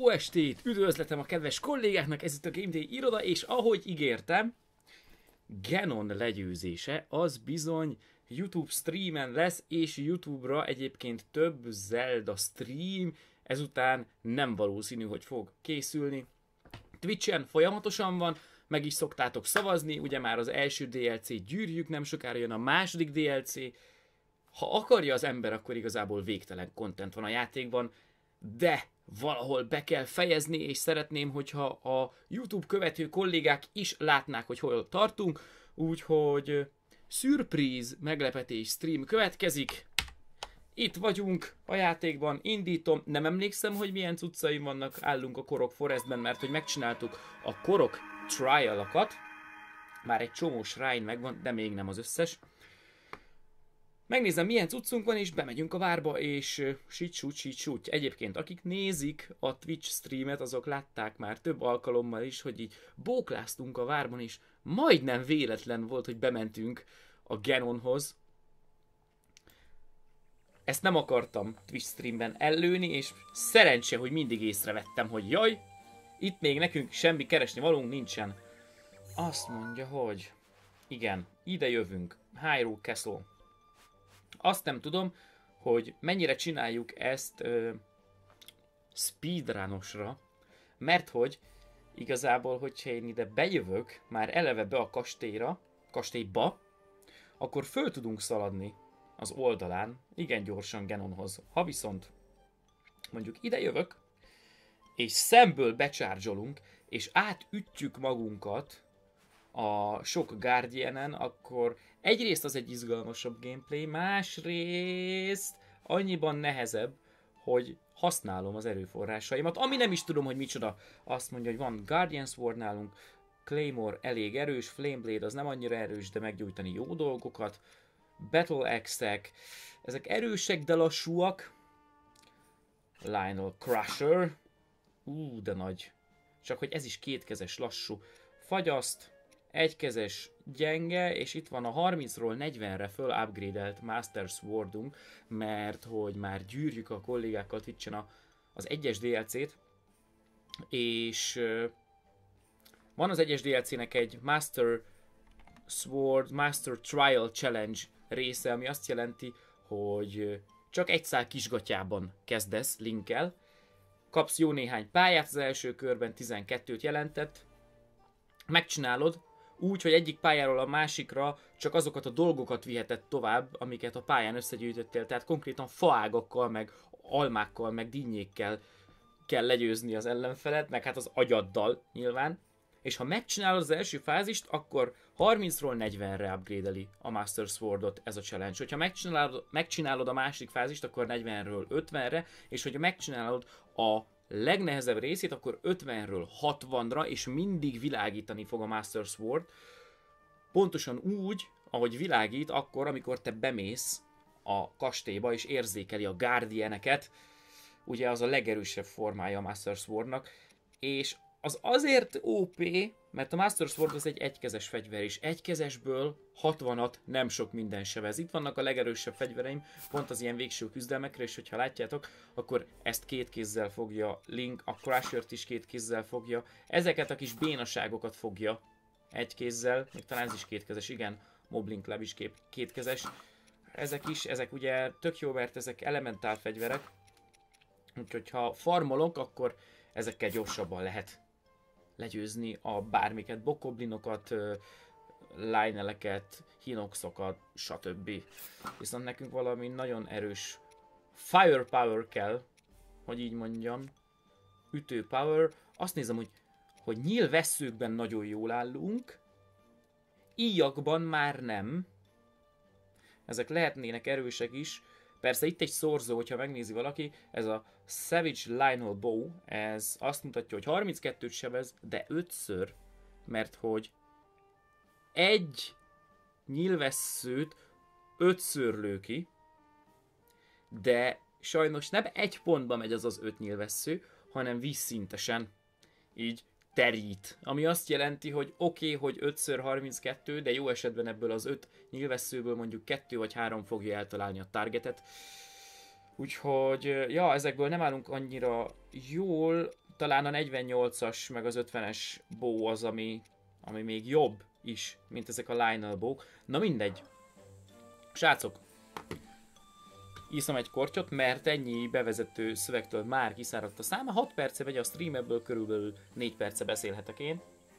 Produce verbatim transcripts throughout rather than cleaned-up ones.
Jó estét! Üdvözletem a kedves kollégáknak, ez itt a Gameday iroda, és ahogy ígértem, Ganon legyőzése az bizony YouTube streamen lesz, és YouTube-ra egyébként több Zelda stream ezután nem valószínű, hogy fog készülni. Twitchen folyamatosan van, meg is szoktátok szavazni, ugye már az első dé el cé gyűrjük, nem sokára jön a második dé el cé. Ha akarja az ember, akkor igazából végtelen content van a játékban, de valahol be kell fejezni, és szeretném, hogyha a YouTube követő kollégák is látnák, hogy hol tartunk, úgyhogy szürpríz meglepetés stream következik. Itt vagyunk a játékban, indítom, nem emlékszem, hogy milyen cuccaim vannak, állunk a Korok Forestben, mert hogy megcsináltuk a Korok trialokat, már egy csomó shrine megvan, de még nem az összes. Megnézem, milyen cuccunk van, és bemegyünk a várba, és sit-sút, sit-sút. Egyébként, akik nézik a Twitch streamet, azok látták már több alkalommal is, hogy így bókláztunk a várban, és majdnem véletlen volt, hogy bementünk a Ganonhoz. Ezt nem akartam Twitch streamben ellőni, és szerencse, hogy mindig észrevettem, hogy jaj, itt még nekünk semmi keresni valónk nincsen. Azt mondja, hogy igen, ide jövünk, Hyrule Castle. Azt nem tudom, hogy mennyire csináljuk ezt ö, speedrunosra, mert hogy igazából, hogyha én ide bejövök, már eleve be a kastélyra, kastélyba, akkor föl tudunk szaladni az oldalán, igen gyorsan Ganonhoz. Ha viszont mondjuk ide jövök, és szemből becsárgyolunk, és átütjük magunkat a sok Guardianen, akkor egyrészt az egy izgalmasabb gameplay, másrészt annyiban nehezebb, hogy használom az erőforrásaimat, ami nem is tudom, hogy micsoda. Azt mondja, hogy van Guardian Sword nálunk, Claymore elég erős, Flameblade az nem annyira erős, de meggyújtani jó dolgokat, Battle Axe-ek, ezek erősek, de lassúak. Lionel Crusher, ú, de nagy. Csak hogy ez is kétkezes lassú. Fagyaszt, egykezes gyenge, és itt van a harmincról negyvenre föl upgrade-elt Master Swordunk, mert hogy már gyűrjük a kollégákkal Twitchen a, az egyes dé el cét, és uh, van az egyes dé el cének egy Master Sword, Master Trial Challenge része, ami azt jelenti, hogy csak egy szál kisgatyában kezdesz Linkkel, kapsz jó néhány pályát az első körben, tizenkettőt jelentett, megcsinálod, úgy, hogy egyik pályáról a másikra csak azokat a dolgokat viheted tovább, amiket a pályán összegyűjtöttél, tehát konkrétan faágakkal, meg almákkal, meg dinnyékkel kell legyőzni az ellenfelet, meg hát az agyaddal nyilván, és ha megcsinálod az első fázist, akkor harmincról negyvenre upgrade-eli a Master Swordot ez a challenge. Hogyha megcsinálod, megcsinálod a másik fázist, akkor negyvenről ötvenre, és hogyha megcsinálod a legnehezebb részét, akkor ötvenről hatvanra, és mindig világítani fog a Master Sword. Pontosan úgy, ahogy világít akkor, amikor te bemész a kastélyba, és érzékeli a Guardianeket. Ugye az a legerősebb formája a Master Swordnak, és az azért ó pé, mert a Master Sword az egy egykezes fegyver, és egykezesből hatvanat nem sok minden sebez. Itt vannak a legerősebb fegyvereim, pont az ilyen végső küzdelmekre, és hogyha látjátok, akkor ezt két kézzel fogja Link, a Crusher-t is két kézzel fogja, ezeket a kis bénaságokat fogja egy kézzel, még talán ez is kétkezes, igen, Moblin Club is kép, kétkezes. Ezek is, ezek ugye tök jó, mert ezek elementál fegyverek, úgyhogy ha farmolok, akkor ezekkel gyorsabban lehet legyőzni a bármiket, bokoblinokat, Lioneleket, hinoxokat, stb. Viszont nekünk valami nagyon erős firepower kell, hogy így mondjam, ütő power. Azt nézem, hogy, hogy nyílvesszőkben nagyon jól állunk, íjakban már nem. Ezek lehetnének erősek is. Persze itt egy szorzó, hogyha megnézi valaki, ez a Savage Lionel Bow, ez azt mutatja, hogy harminckettőt sebez, de ötször, mert hogy egy nyílvesszőt ötször lő ki, de sajnos nem egy pontba megy az az öt nyílvessző, hanem vízszintesen így terít. Ami azt jelenti, hogy oké, okay, hogy ötször harminckettő, de jó esetben ebből az öt nyílvesszőből mondjuk kettő vagy három fogja eltalálni a targetet. Úgyhogy, ja, ezekből nem állunk annyira jól. talán a negyvennyolcas meg az ötvenes bow az, ami, ami még jobb is, mint ezek a Lionel bow. Na mindegy. Srácok, iszom egy kortyot, mert ennyi bevezető szövegtől már kiszáradt a száma. hat perce megy a stream, ebből körülbelül négy perce beszélhetek én.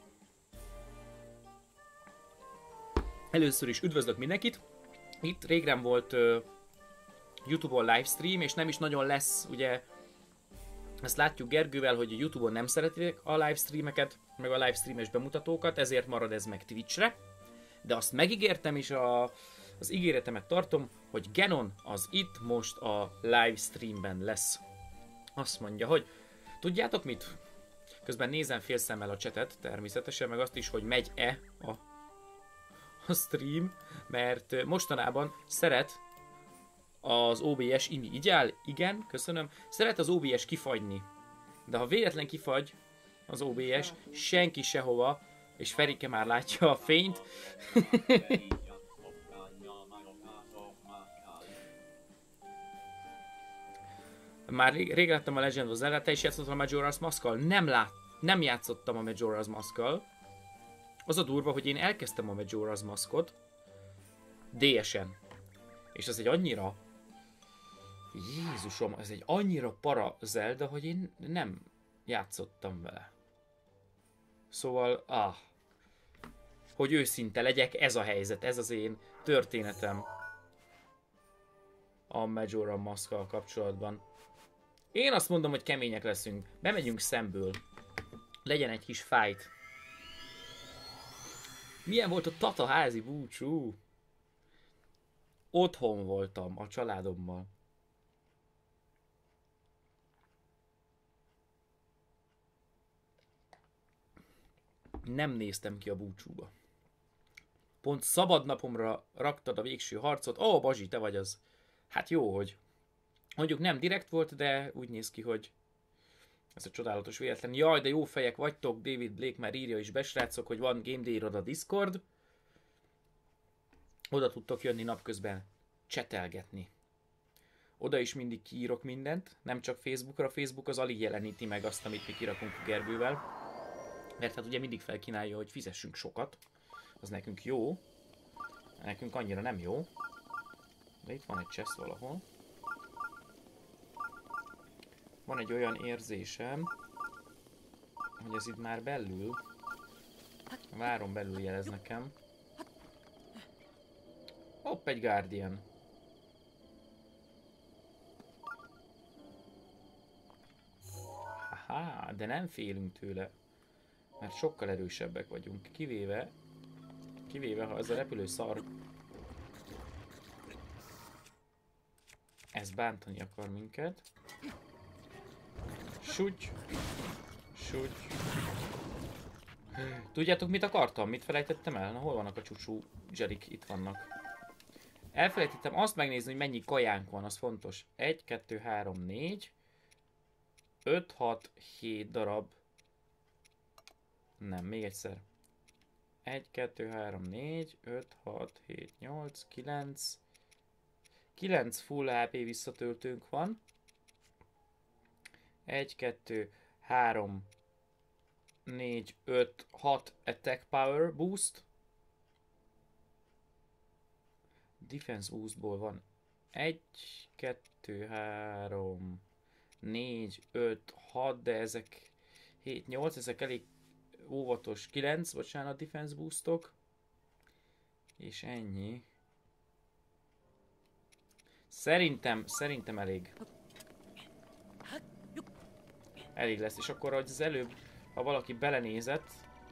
Először is üdvözlök mindenkit. Itt régen volt uh, YouTube-on livestream, és nem is nagyon lesz, ugye, ezt látjuk Gergővel, hogy a YouTube-on nem szeretik a livestreameket, meg a livestreames bemutatókat, ezért marad ez meg Twitchre. De azt megígértem, és a, az ígéretemet tartom, hogy Genon az itt most a livestreamben lesz. Azt mondja, hogy tudjátok mit? Közben nézem félszemmel a chatet, természetesen, meg azt is, hogy megy-e a, a stream, mert mostanában szeret az o bé es, Imi, így áll? Igen, köszönöm. Szeret az o bé es kifagyni. De ha véletlen kifagy az o bé es, senki sehova, és Ferike már látja a fényt. Már rég, rég láttam a Legend of Zelda, te is játszottam a Majora's Mask-kal? Nem lát, nem játszottam a Majora's Mask-kal. Az a durva, hogy én elkezdtem a Majora's Maskot dé esen. És ez egy annyira... Jézusom, ez egy annyira para Zelda, hogy én nem játszottam vele. Szóval, ah... Hogy őszinte legyek, ez a helyzet, ez az én történetem a Majora's Mask-kal kapcsolatban. Én azt mondom, hogy kemények leszünk. Bemegyünk szemből. Legyen egy kis fight. Milyen volt a Tata házi búcsú? Otthon voltam a családommal. Nem néztem ki a búcsúba. Pont szabadnapomra raktad a végső harcot. Ó, oh, Bazsi, te vagy az. Hát jó, hogy. Mondjuk nem direkt volt, de úgy néz ki, hogy ez a csodálatos véletlen. Jaj, de jó fejek vagytok. David Blake már írja is, besrácok, hogy van Game Day iroda Discord. Oda tudtok jönni napközben csetelgetni. Oda is mindig kiírok mindent, nem csak Facebookra. Facebook az alig jeleníti meg azt, amit mi kirakunk Gergővel. Mert hát ugye mindig felkínálja, hogy fizessünk sokat. Az nekünk jó. Nekünk annyira nem jó. De itt van egy chest valahol. Van egy olyan érzésem, hogy ez itt már belül. Várom, belül jelez nekem. Hopp, egy Guardian. Haha, de nem félünk tőle. Mert sokkal erősebbek vagyunk. Kivéve... Kivéve, ha ez a repülő szar... Ez bántani akar minket. Súgy. Súgy. Tudjátok, mit akartam? Mit felejtettem el? Na, hol vannak a csúcsú zserik? Itt vannak. Elfelejtettem azt megnézni, hogy mennyi kajánk van, az fontos. egy, kettő, három, négy, öt, hat, hét darab. Nem, még egyszer. egy, kettő, három, négy, öt, hat, hét, nyolc, kilenc. kilenc full há pé visszatöltőnk van. egy, kettő, három, négy, öt, hat attack power boost. Defense boostból van egy, kettő, három, négy, öt, hat, de ezek hét, nyolc, ezek elég óvatos. kilenc, bocsánat, defense boostok. És ennyi. Szerintem, szerintem elég. Elég lesz, és akkor, hogy az előbb, ha valaki belenézett,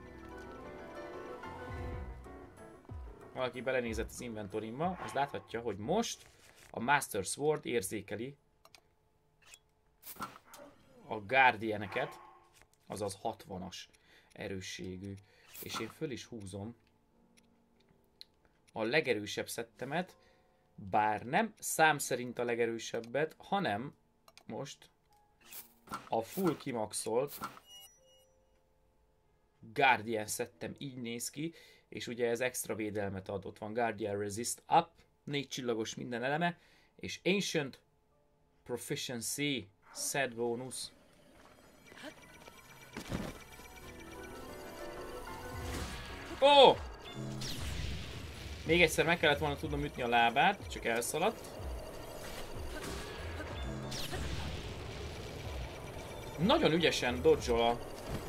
valaki belenézett az inventorimba, az láthatja, hogy most a Master Sword érzékeli a Guardianeket, azaz hatvanas erősségű. És én föl is húzom a legerősebb szettemet, bár nem szám szerint a legerősebbet, hanem most a full kimaxolt Guardian szettem így néz ki, és ugye ez extra védelmet ad, ott van Guardian Resist Up, négy csillagos minden eleme, és Ancient Proficiency set bonus. Ó! Oh! Még egyszer meg kellett volna tudnom ütni a lábát, csak elszaladt. Nagyon ügyesen dodge-ol a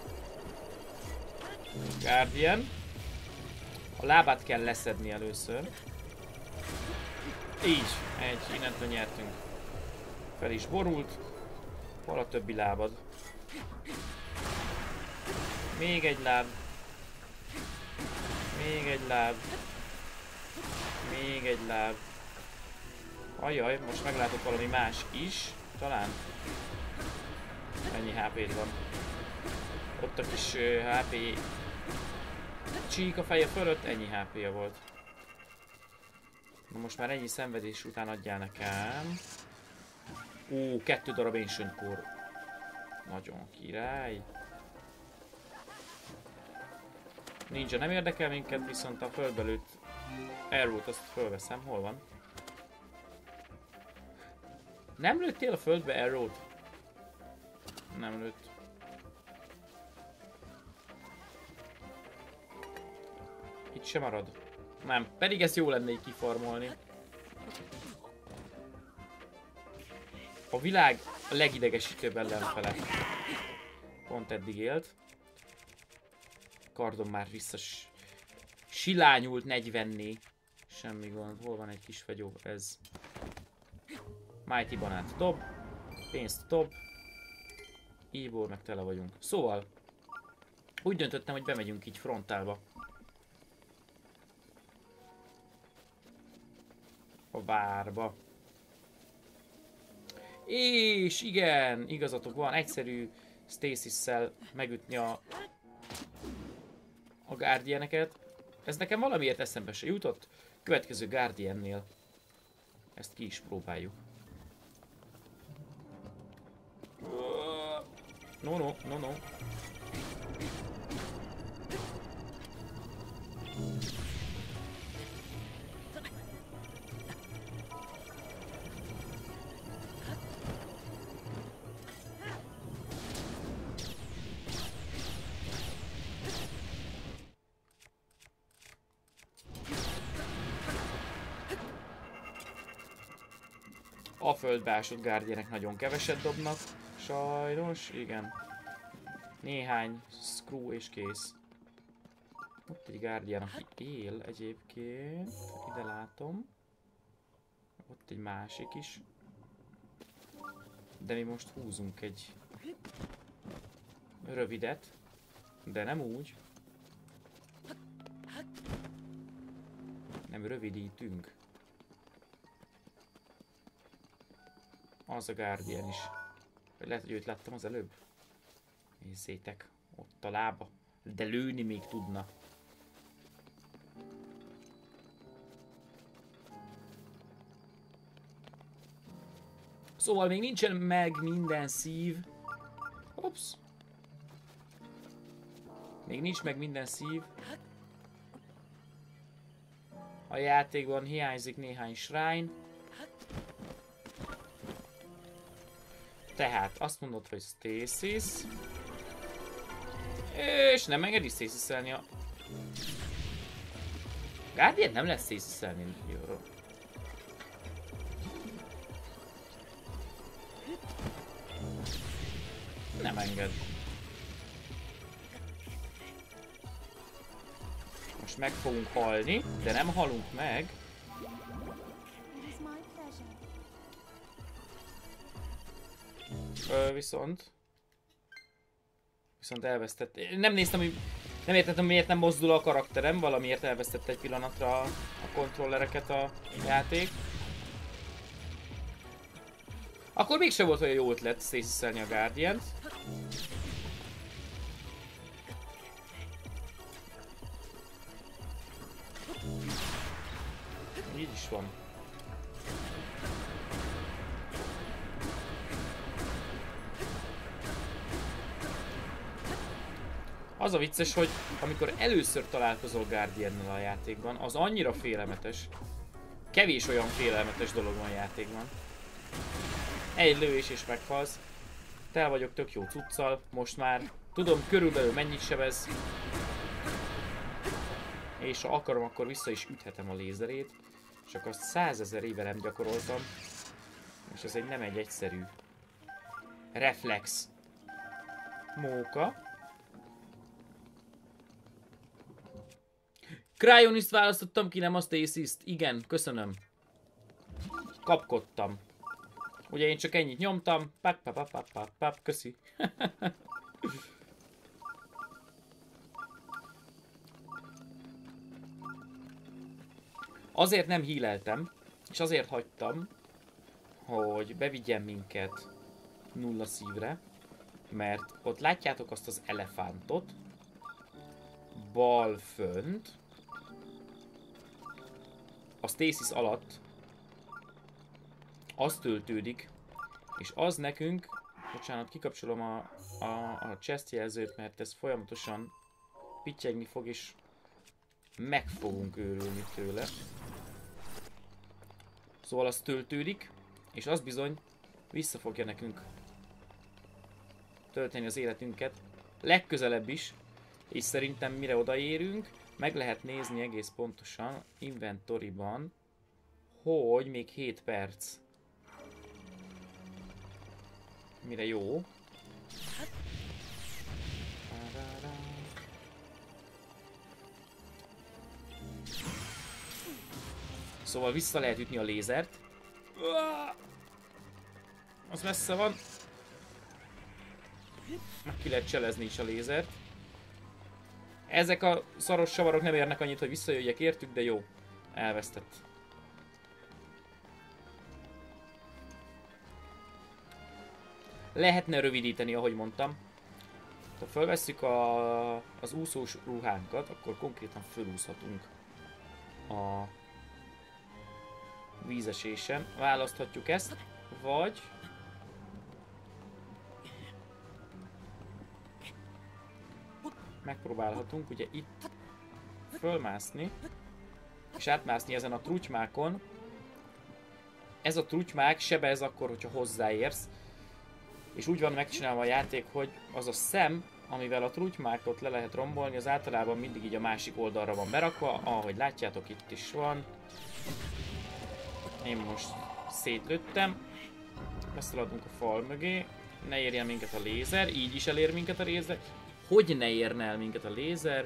Guardian. A lábát kell leszedni először. Így, egy, innentől nyertünk. Fel is borult. Hol a többi lábad? Még egy láb. Még egy láb. Még egy láb. Ajaj, most meglátok valami más is. Talán. Ennyi há pé-d van. Ott a kis uh, há pé csík a feje fölött, ennyi há pé-ja volt. Na most már ennyi szenvedés után adjál nekem. Ó, kettő darab Ancient Core. Nagyon király. Ninja nem érdekel minket, viszont a földbe lőtt Arrow-t azt fölveszem. Hol van? Nem lőttél a földbe Arrow-t? Nem lőtt. Itt sem marad. Nem, pedig ez jó lenne így kifarmolni. A világ a legidegesítőbb ellenfele. Pont eddig élt. Kardom már vissza silányult negyvenné. Semmi gond. Hol van egy kis fegyó? Ez. Mighty Banát dob. Pénzt dob. Íból meg tele vagyunk. Szóval. Úgy döntöttem, hogy bemegyünk így frontálba. A várba. És igen, igazatok van, egyszerű Stasis-szel megütni a, a Guardianeket. Ez nekem valamiért eszembe se jutott. Következő Guardiannél ezt ki is próbáljuk. No, no, no, no. A földbeásott Guardianek nagyon keveset dobnak. Sajnos, igen. Néhány screw és kész. Ott egy Guardian, aki él egyébként. Ide látom. Ott egy másik is. De mi most húzunk egy rövidet. De nem úgy. Nem rövidítünk. Az a Guardian is. Vagy lehet, hogy őt láttam az előbb. Nézzétek, ott a lába. De lőni még tudna. Szóval még nincsen meg minden szív. Ups. Még nincs meg minden szív. A játékban hiányzik néhány shrine. Tehát azt mondod, hogy Stasis. És nem engedi Stasis-elni a... Guardian nem lesz Stasis-elni. Jó. Nem enged. Most meg fogunk halni, de nem halunk meg. Ö, viszont... Viszont elvesztett... Nem néztem, hogy... Nem értettem, miért nem mozdul a karakterem. Valamiért elvesztett egy pillanatra a, a kontrollereket a játék. Akkor mégsem volt olyan jó ötlet Stasis-elni a Guardiant. Így is van. Az a vicces, hogy amikor először találkozol Guardiannal a játékban, az annyira félelmetes. Kevés olyan félelmetes dolog van a játékban. Egy lövés és meghalsz. Tel vagyok tök jó cuccal, most már. Tudom körülbelül mennyit sebez. És ha akarom, akkor vissza is üthetem a lézerét. Csak azt százezer éve nem gyakoroltam. És ez egy nem egy egyszerű reflex. Móka. Cryoniszt választottam ki, nem a Stasis-t. Igen, köszönöm. Kapkodtam. Ugye én csak ennyit nyomtam. Pap, pap, pap, pap, pap, pap. Köszi. Azért nem híleltem, és azért hagytam, hogy bevigyen minket nulla szívre, mert ott látjátok azt az elefántot, bal fönt, a stasis alatt, az töltődik, és az nekünk, bocsánat, kikapcsolom a, a, a chest jelzőt, mert ez folyamatosan pittyegni fog, és meg fogunk őrülni tőle. Szóval az töltődik, és az bizony vissza fogja nekünk tölteni az életünket. Legközelebb is, és szerintem mire odaérünk, meg lehet nézni egész pontosan inventoryban, hogy még hét perc. Mire jó. Szóval vissza lehet ütni a lézert. Az messze van. Meg ki lehet cselezni is a lézert. Ezek a szaros savarok nem érnek annyit, hogy visszajöjjek értük, de jó. Elvesztett. Lehetne rövidíteni, ahogy mondtam. Ha felvesszük a, az úszós ruhánkat, akkor konkrétan fölúszhatunk a vízesésen. Választhatjuk ezt, vagy megpróbálhatunk ugye itt fölmászni, és átmászni ezen a trutymákon. Ez a trutymák sebez akkor, hogyha hozzáérsz, és úgy van megcsinálva a játék, hogy az a szem, amivel a trutymákot le lehet rombolni, az általában mindig így a másik oldalra van berakva, ahogy látjátok, itt is van. Én most szétlőttem, beszaladunk a fal mögé, ne érjen minket a lézer, így is elér minket a lézer. Hogy ne érne el minket a lézer?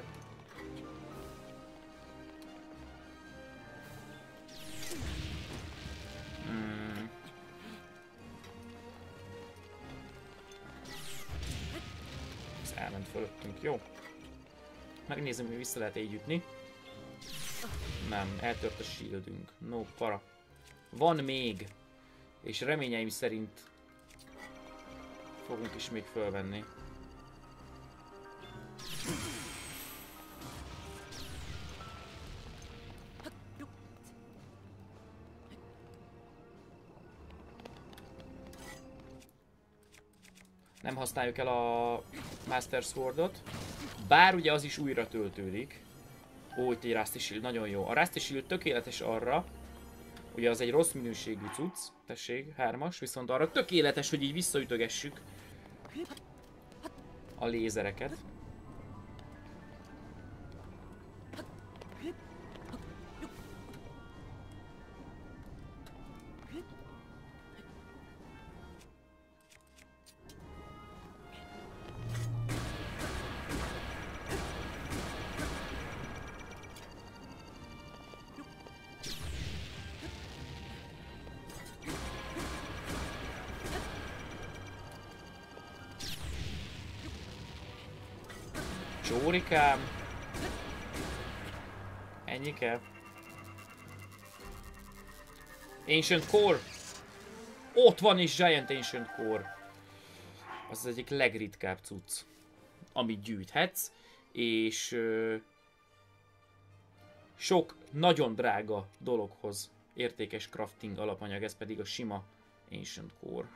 Hmm. Ez elment fölöttünk, jó. Megnézem, hogy vissza lehet így ütni. Nem, eltört a shieldünk. No para. Van még, és reményeim szerint fogunk is még fölvenni. Nem használjuk el a Master Swordot, bár ugye az is újra töltődik. Ó, itt egy Rusty Shield, nagyon jó. A Rusty Shield tökéletes arra, ugye az egy rossz minőségű cucc, tessék, hármas, viszont arra tökéletes, hogy így visszaütögessük a lézereket. Csórikám. Ennyi kell. Ancient Core. Ott van is Giant Ancient Core. Az az egyik legritkább cucc, amit gyűjthetsz, és ö, sok nagyon drága dologhoz értékes crafting alapanyag, ez pedig a sima Ancient Core.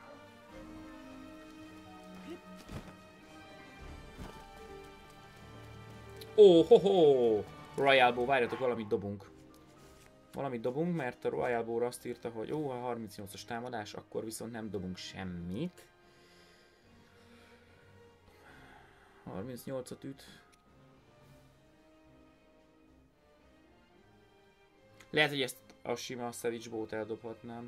Ó, oh, ho, ho! Royal Bow, várjatok, valamit dobunk. Valamit dobunk, mert a Royal Bow-ra azt írta, hogy ó, a harmincnyolcas támadás, akkor viszont nem dobunk semmit. harmincnyolcat üt. Lehet, hogy ezt a sima Savage Bow-t eldobhatnám.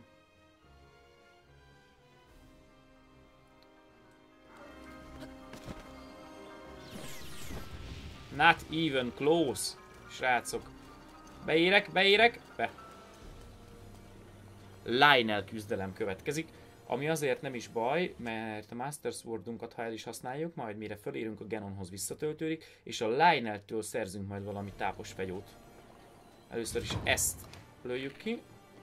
Not even close, srácok. Beérek, beérek, be. Lionel küzdelem következik, ami azért nem is baj, mert a Master Swordunkat, ha el is használjuk, majd mire fölérünk a Ganonhoz visszatöltődik, és a Lionel-től szerzünk majd valami tápos fegyót. Először is ezt lőjük ki.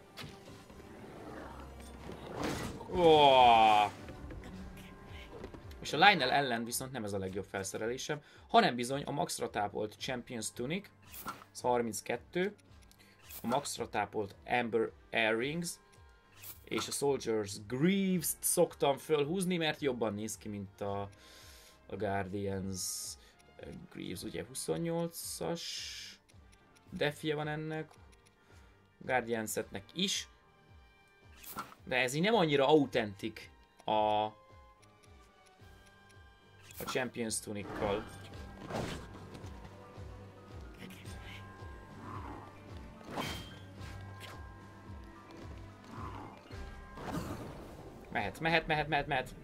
Oh. És a Lionel ellen viszont nem ez a legjobb felszerelésem, hanem bizony a maxra tápolt Champions Tunic, ez harminckettő, a maxra tápolt Amber Earrings, és a Soldier's Greaves-t szoktam fölhúzni, mert jobban néz ki, mint a, a Guardians Greaves, ugye huszonnyolcas defje van ennek, Guardian-setnek is, de ez így nem annyira autentik a, a Champions Tunic-kal. Mehet, mehet, mehet, mehet, mehet.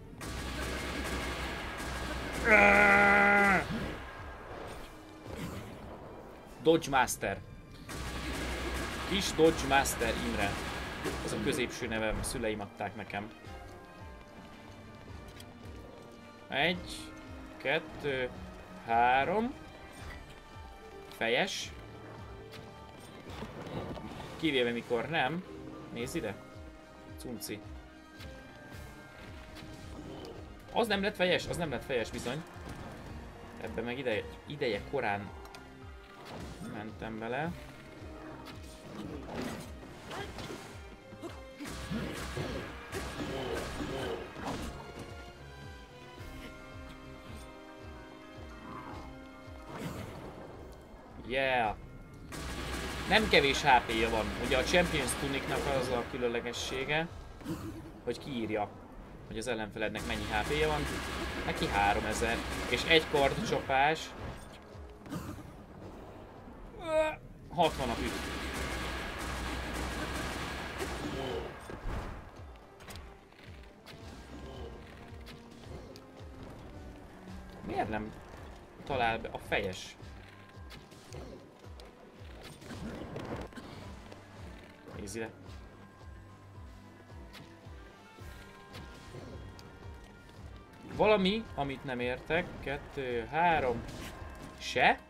Dodge Master. Kis Dodge Master Imre. Ez a középső nevem, a szüleim adták nekem. Egy, kettő, három. Fejes. Kivéve mikor nem. Nézd ide. Cunci. Az nem lett fejes, az nem lett fejes bizony. Ebben meg ideje, ideje korán mentem bele. Yeah! Nem kevés há pé-ja van. Ugye a Champions Tunicnak az a különlegessége, hogy kiírja, hogy az ellenfelednek mennyi há pé-ja van. Neki háromezer. És egy kardcsapás hatvanat üt. Miért nem talál be a fejes? Nézd ide. Valami, amit nem értek. Kettő, három. Se?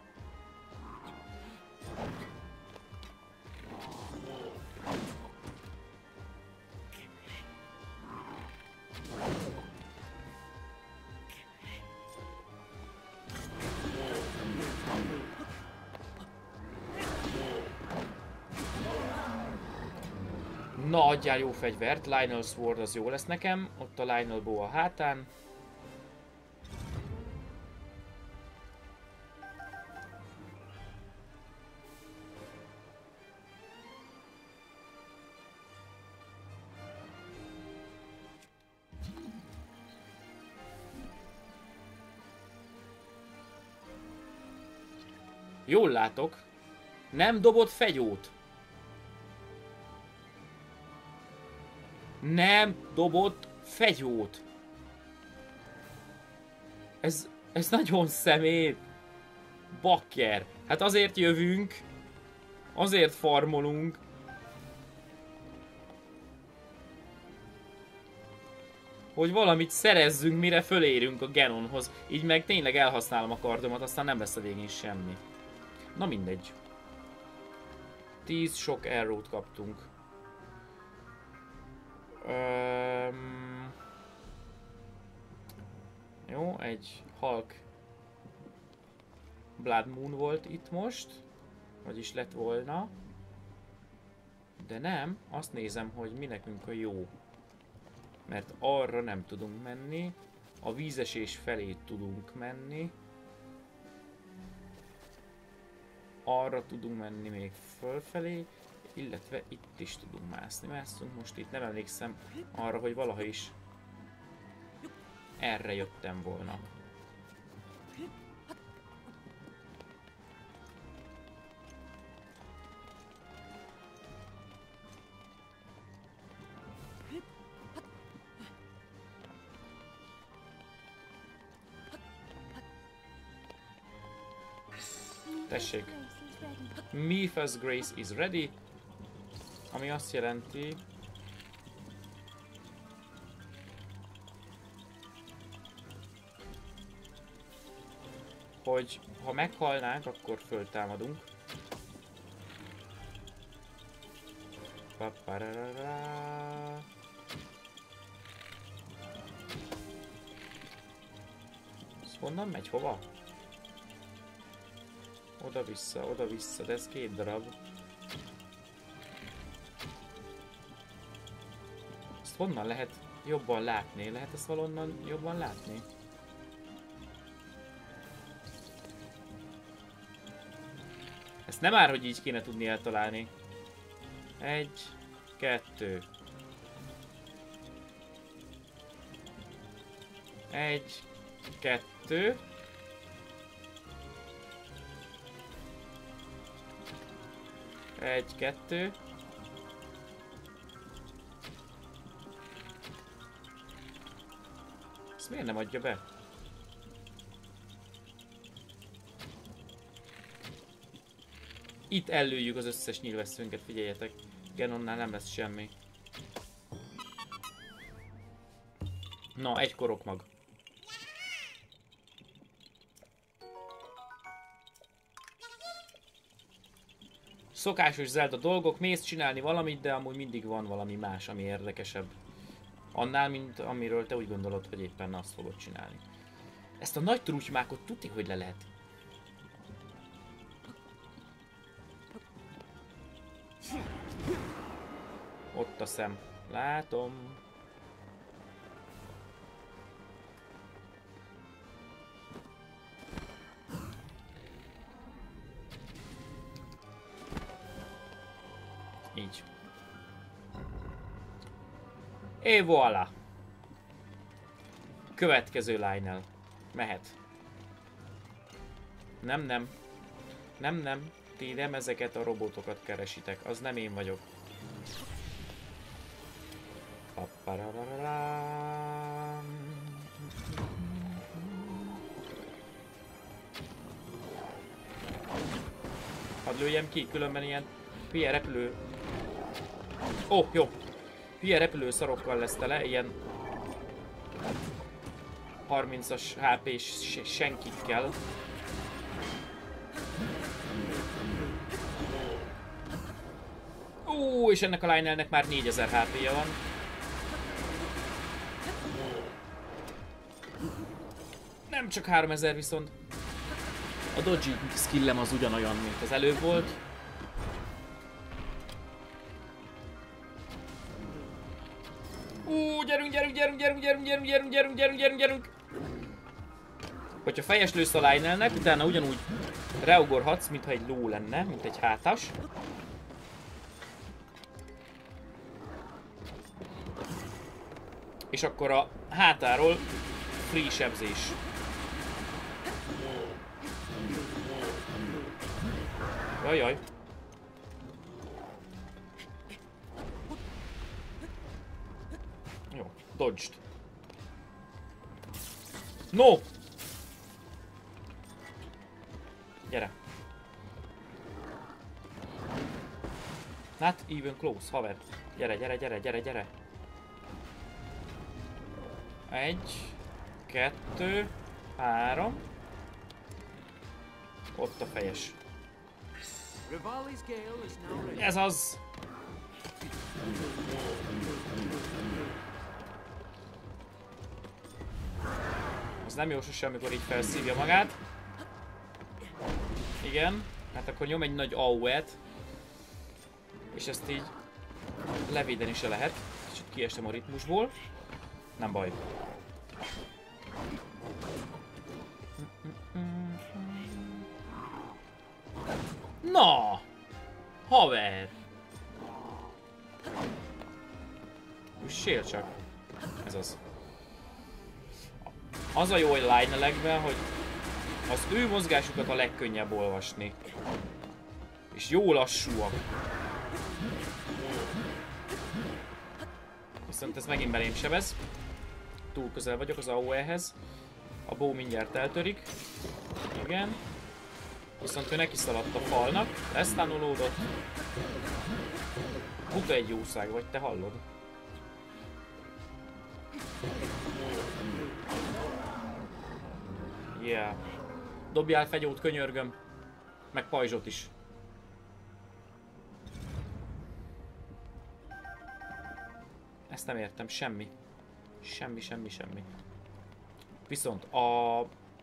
Na, adjál jó fegyvert, Lionel Sword az jó lesz nekem, ott a Lionel Bow a hátán. Jól látok, nem dobott fegyót. Nem dobott fegyót. Ez, ez nagyon szemét. Bakker. Hát azért jövünk. Azért farmolunk. Hogy valamit szerezzünk, mire fölérünk a Ganonhoz. Így meg tényleg elhasználom a kardomat, aztán nem lesz a végén semmi. Na mindegy. Tíz sok arrow-t kaptunk. Um, jó, egy Hulk Blood Moon volt itt most, vagyis lett volna, de nem, azt nézem, hogy mi nekünk a jó, mert arra nem tudunk menni, a vízesés felé tudunk menni, arra tudunk menni még fölfelé, illetve itt is tudunk mászni. Mászunk most itt, nem emlékszem arra, hogy valaha is erre jöttem volna. Tessék. Mipha's Grace is ready. Ami azt jelenti... hogy ha meghalnánk, akkor föltámadunk. Papararara. Ez honnan megy? Hova? Oda-vissza, oda-vissza, de ez két darab. Ezt honnan lehet jobban látni? Lehet ezt valonnan jobban látni? Ezt nem ár, hogy így kéne tudni eltalálni. Egy, kettő. Egy, kettő. Egy, kettő. Ezt miért nem adja be? Itt ellőjük az összes nyilvesszőnket, figyeljetek. Genonnál nem lesz semmi. Na, egy korokmag. Szokásos Zelda dolgok, mész csinálni valamit, de amúgy mindig van valami más, ami érdekesebb. Annál, mint amiről te úgy gondolod, hogy éppen azt fogod csinálni. Ezt a nagy trutymákot tudni, hogy le lehet. Ott a szem. Látom. Így. Et voilà. Következő line-el. Mehet. Nem, nem. Nem, nem. Ti nem ezeket a robotokat keresitek. Az nem én vagyok. Hadd lőjem ki, különben ilyen hülye repülő... Ó, oh, jó. Hülye repülő szarokkal lesz tele, ilyen... harmincas há pés senkikkel. Ó, és ennek a Lionelnek már négyezer há péja van. Nem csak háromezer viszont. A dodgy skillem az ugyanolyan, mint az előbb volt. Ú, gyerünk, gyerünk, gyerünk, gyerünk, gyerünk, gyerünk, gyerünk, gyerünk, gyerünk, gyerünk, gyerünk. Hogyha fejes lősz a Lionelnek, utána ugyanúgy reugorhatsz, mintha egy ló lenne, mint egy hátas. És akkor a hátáról free sebzés. Jajjaj. Jó, dodged. No! Gyere. Not even close, haver. Gyere, gyere, gyere, gyere, gyere. Egy, kettő, három. Ott a fejes. Ez az! Az nem jó sose, amikor így felszívja magát. Igen, hát akkor nyom egy nagy á u é-t. És ezt így levédeni se lehet. Kicsit kiestem a ritmusból. Nem baj. Na! Haver! Üssél csak. Ez az. Az a jó egy Lionelekben, hogy az ő mozgásukat a legkönnyebb olvasni. És jó lassúak. Viszont ez megint belém sebez. Túl közel vagyok az á u é-hez. A bow mindjárt eltörik. Igen. Viszont ő neki szaladt a falnak, lesztánolódott. Buta egy jószág vagy, te hallod? Yeah. Dobjál fegyót, könyörgöm. Meg pajzsot is. Ezt nem értem, semmi. Semmi, semmi, semmi. Viszont a...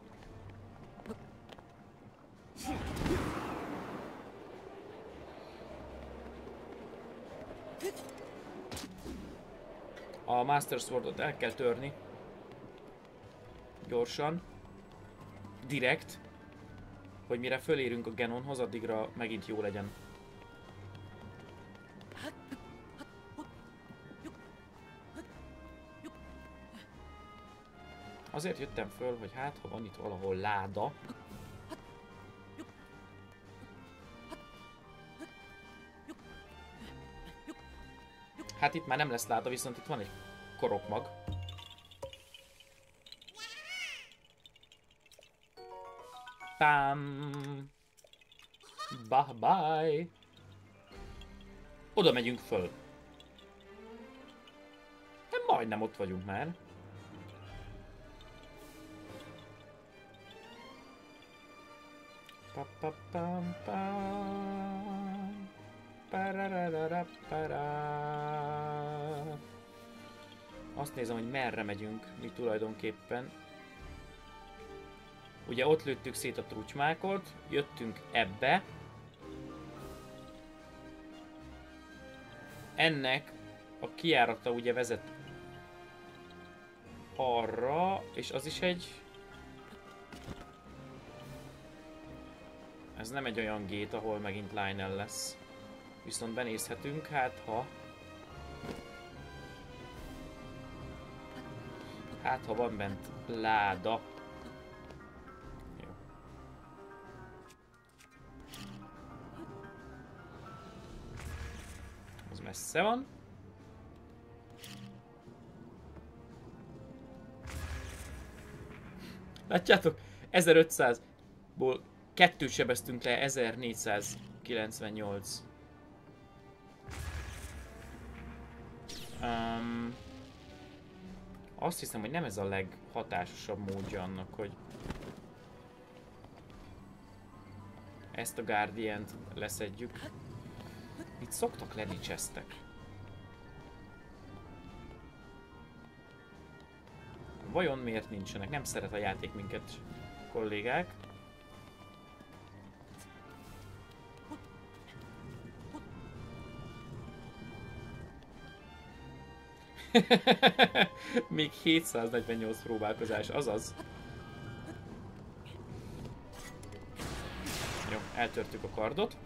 A Master Swordot el kell törni. Gyorsan. Direkt. Hogy mire fölérünk a Genonhoz, addigra megint jó legyen. Azért jöttem föl, hogy hát, ha van itt valahol láda. Hát itt már nem lesz láda, viszont itt van egy korokmag. Pám! Bye bye! Oda megyünk föl. De majdnem ott vagyunk már. Pa, pa, pam, pam. Azt nézem, hogy merre megyünk mi tulajdonképpen. Ugye ott lőttük szét a trucsmákot, jöttünk ebbe. Ennek a kijárata ugye vezet arra, és az is egy... Ez nem egy olyan gét, ahol megint Lionel lesz. Viszont benézhetünk, hát ha... Hát ha van bent láda. Jó. Az messze van. Látjátok? ezerötszázból kettőt sebeztünk le, ezernégyszázkilencvennyolc. Um, azt hiszem, hogy nem ez a leghatásosabb módja annak, hogy ezt a Guardiant leszedjük. Itt szoktak lenni chestek. Vajon miért nincsenek? Nem szeret a játék minket, kollégák. Még hétszáznegyvennyolc próbálkozás, azaz. Jó, eltörtük a kardot.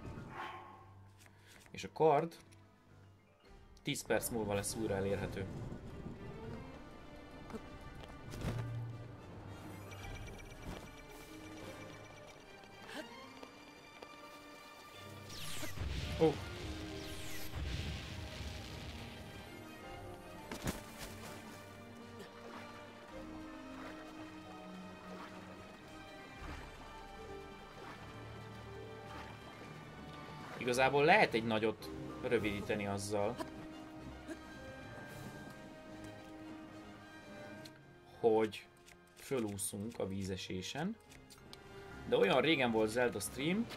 És a kard tíz perc múlva lesz újra elérhető. Ó. Oh. Igazából lehet egy nagyot rövidíteni azzal, hogy fölúszunk a vízesésen. De olyan régen volt Zelda stream,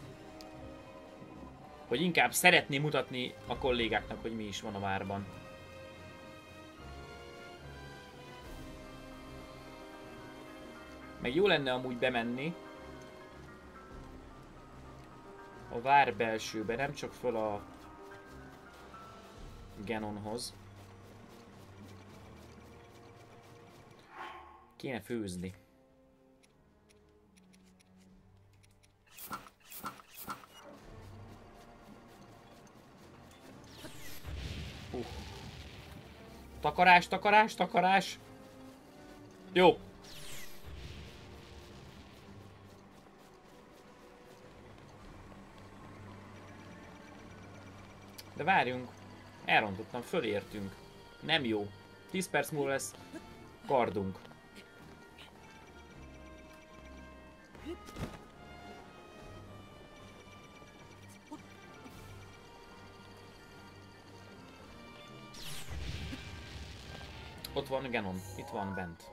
hogy inkább szeretném mutatni a kollégáknak, hogy mi is van a várban. Meg jó lenne amúgy bemenni a vár belsőbe, nem csak föl a Genonhoz. Kéne főzni. Uh. Takarás, takarás, takarás. Jó. De várjunk. Elrontottam, fölértünk. Nem jó. tíz perc múlva lesz kardunk. ott van Genon. Itt van bent.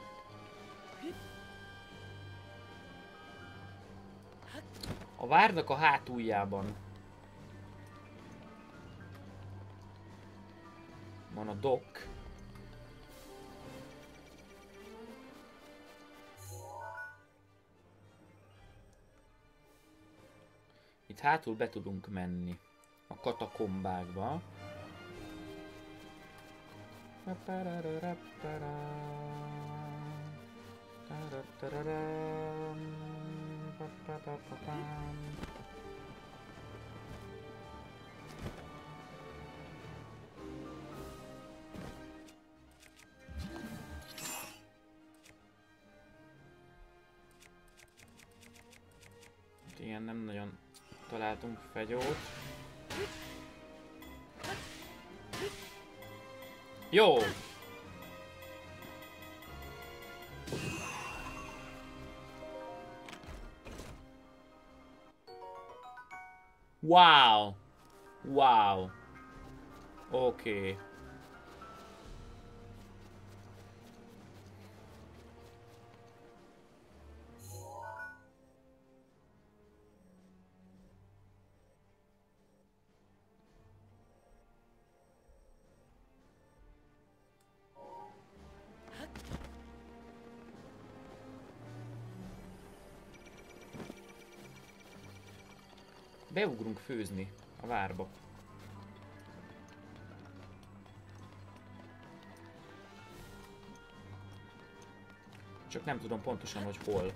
A várnak a hátuljában van a dock. Itt hátul be tudunk menni a katakombákba. Ilyen nem nagyon találtunk fegyót. Jó! Wow! Wow! Oké. Okay. Beugrunk főzni a várba. Csak nem tudom pontosan, hogy hol.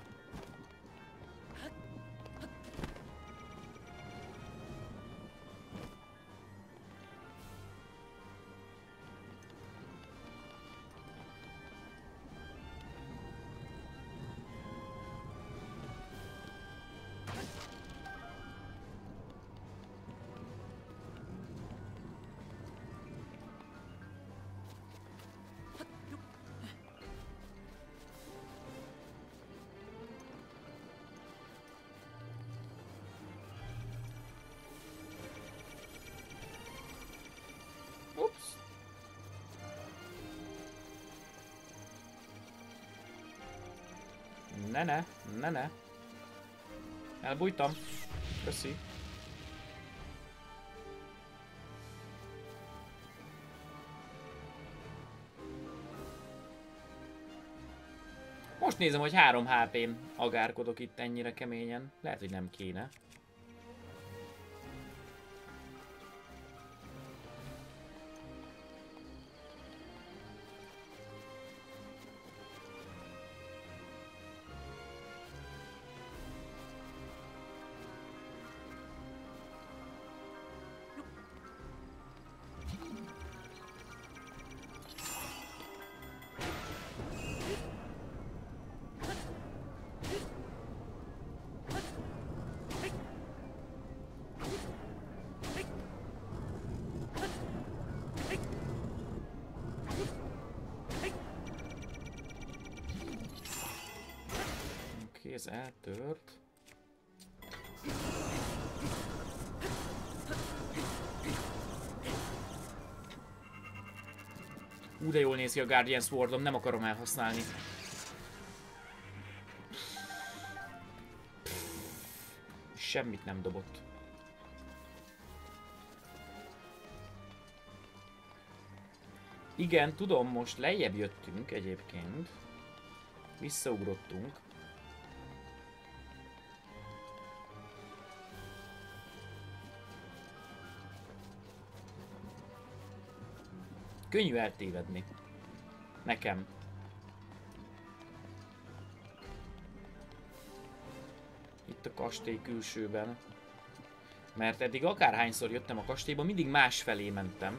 Ne, ne, ne, ne. Elbújtam. Köszi. Most nézem, hogy három há pén agárkodok itt ennyire keményen. Lehet, hogy nem kéne. Ez eltört. Ú, de jól néz ki a Guardian Swordom, nem akarom elhasználni. Semmit nem dobott. Igen, tudom, most lejjebb jöttünk egyébként. Visszaugrottunk. Könnyű eltévedni. Nekem. Itt a kastély külsőben. Mert eddig akárhányszor jöttem a kastélyba, mindig más felé mentem.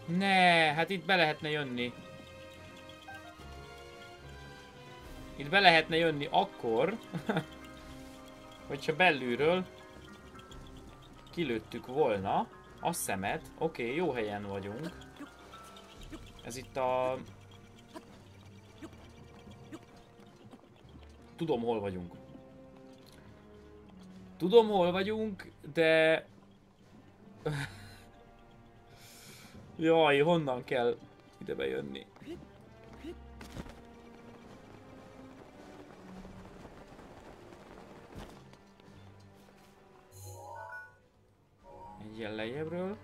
Ne, hát itt be lehetne jönni. Itt be lehetne jönni akkor, hogyha belülről kilőttük volna a szemet. Oké, okay, jó helyen vagyunk. Ez itt a... Tudom, hol vagyunk. Tudom, hol vagyunk, de... Jaj, honnan kell ide bejönni? Egy ilyen lejjebről.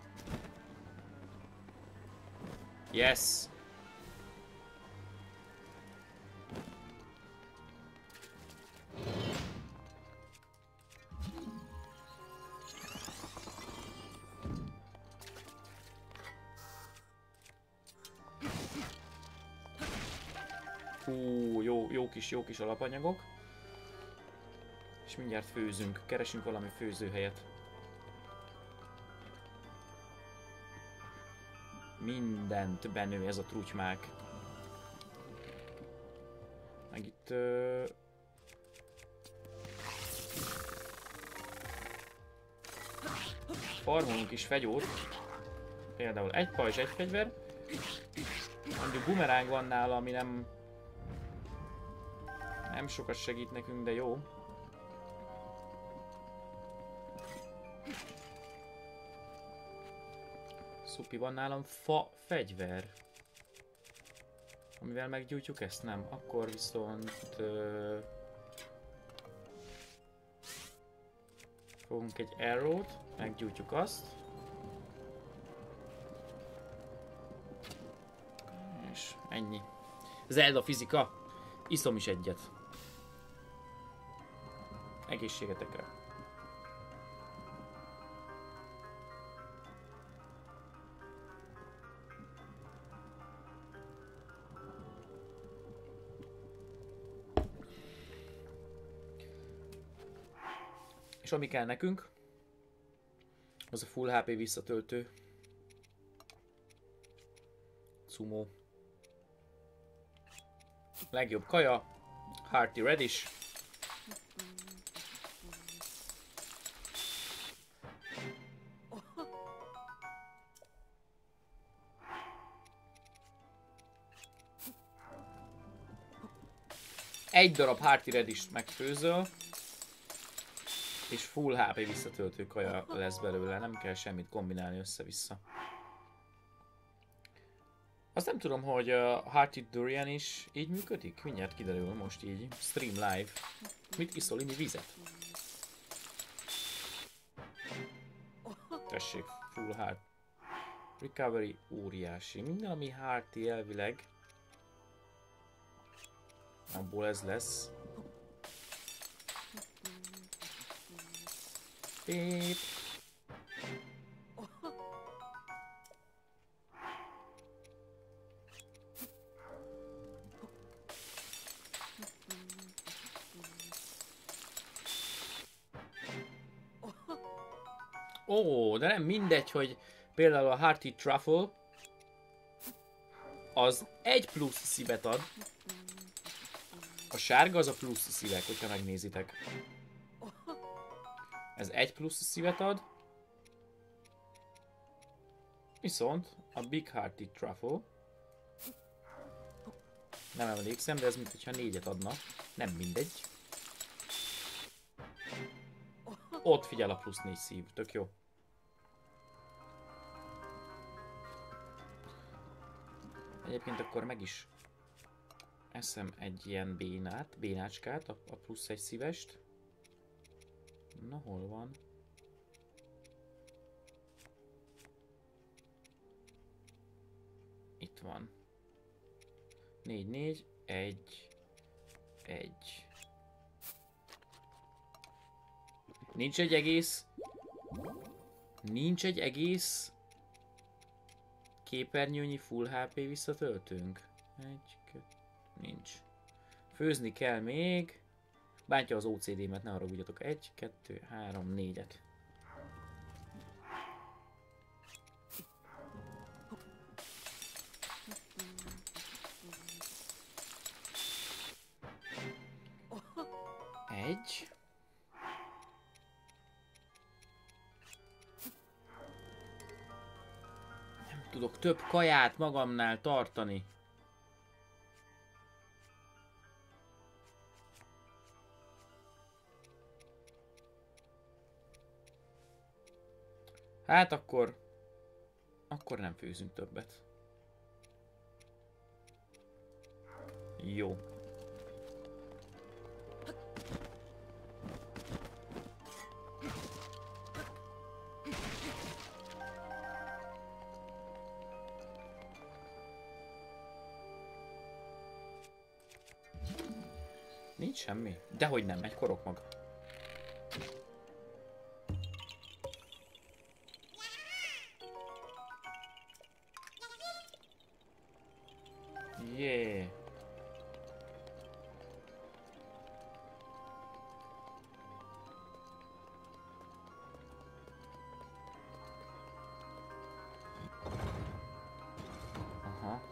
Yes! Hú, jó, jó kis, jó kis alapanyagok. És mindjárt főzünk. Keresünk valami főzőhelyet. Mindent benő ez a trutymák. Meg itt... Ö... farmolunk is fegyót. Például egy pajzs, egy fegyver. Mondjuk bumeráng van nála, ami nem... Nem sokat segít nekünk, de jó. Szupi, van nálam fa fegyver. Amivel meggyújtjuk ezt, nem? Akkor viszont... Uh, fogunk egy arrow-t, meggyújtjuk azt. És ennyi. Zelda fizika. Iszom is egyet. Egészségetekre. És ami kell nekünk, az a full há pé visszatöltő. Sumo. Legjobb kaja. Hearty Radish. Egy darab Hearty Radish-t megfőzöl, és full há pé visszatöltő kaja lesz belőle, nem kell semmit kombinálni össze-vissza. Azt nem tudom, hogy a Hearty Durian is így működik? Mindjárt kiderül most így. Stream live. Mit iszol, inni vizet? Tessék, full heart. Recovery óriási. Minden, ami Hearty elvileg. Abból ez lesz. Pép. Ó, de nem mindegy, hogy például a Hearty Truffle az egy plusz szívet ad. A sárga az a plusz szívek, hogyha megnézitek. Ez egy plusz szívet ad. Viszont a Big Hearty Truffle, nem emlékszem, de ez mint hogyha négyet adna. Nem mindegy. Ott figyel a plusz négy szív, tök jó. Egyébként akkor meg is eszem egy ilyen bénát, bénácskát, a, a plusz egy szívest. Na, hol van? Itt van. négy, négy, egy, egy. Nincs egy egész. Nincs egy egész képernyőnyi full há pé visszatöltünk. Egy, kettő, nincs. Főzni kell még. Bántja az ó cé dé-met, ne haragudjatok. Egy, kettő, három, négyet. tudok több kaját magamnál tartani. Hát akkor... Akkor nem főzünk többet. Jó. Nincs semmi? Dehogy nem, egy korokmag. Yeah. Aha.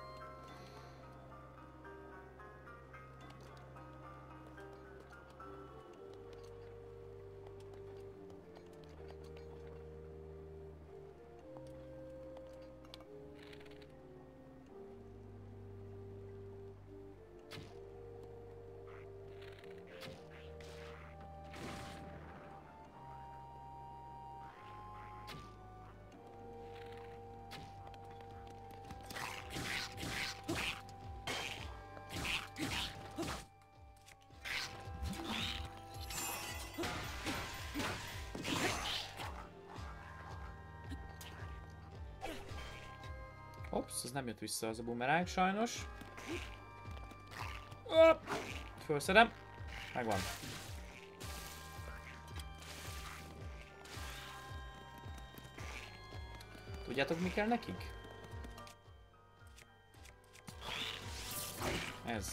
Ops, az nem jött vissza az a bumeráng sajnos. Hopp! Fölszedem. Megvan. Tudjátok, mi kell nekik? Ez.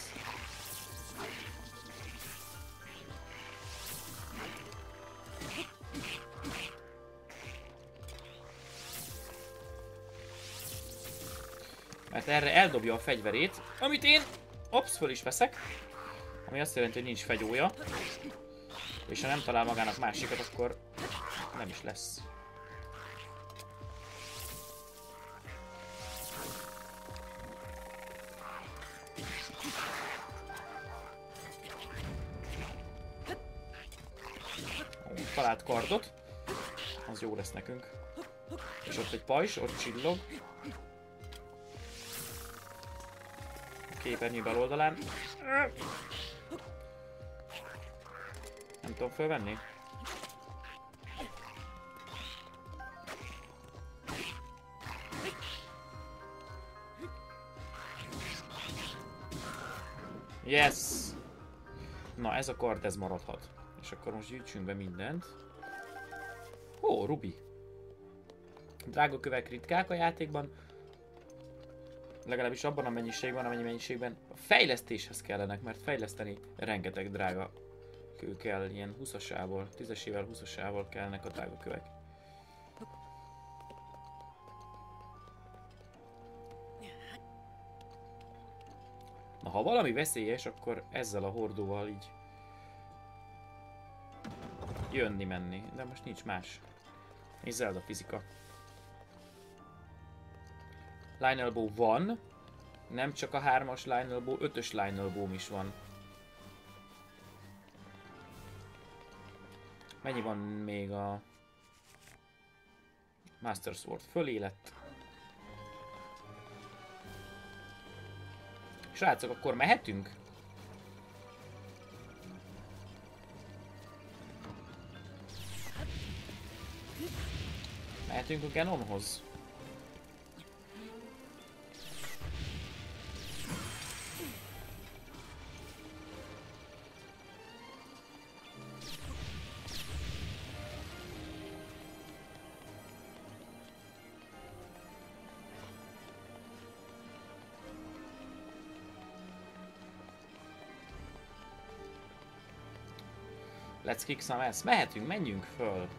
Mert erre eldobja a fegyverét, amit én, ops, föl is veszek. Ami azt jelenti, hogy nincs fegyója. És ha nem talál magának másikat, akkor nem is lesz. Ó, talált kardot. Az jó lesz nekünk. És ott egy pajzs, ott csillog. Képernyő bal oldalán. Nem tudom fölvenni. Yes! Na, ez a kard, ez maradhat. És akkor most gyűjtsünk be mindent. Ó, Ruby. Drága kövek ritkák a játékban. Legalábbis abban a mennyiségben, amennyi mennyiségben a fejlesztéshez kellenek, mert fejleszteni rengeteg drága kő kell, ilyen huszasával, tízesével, huszasával kellnek a drága kövek. Na, ha valami veszélyes, akkor ezzel a hordóval így jönni-menni, de most nincs más. És Zelda fizika. Line Elbow van, nem csak a hármas Line Elbow, ötös Line Elbow is van. Mennyi van még a Master Sword? Fölé lett. Srácok, akkor mehetünk? Mehetünk a Genonhoz. Let's kick some ass. Mehetünk, menjünk föl.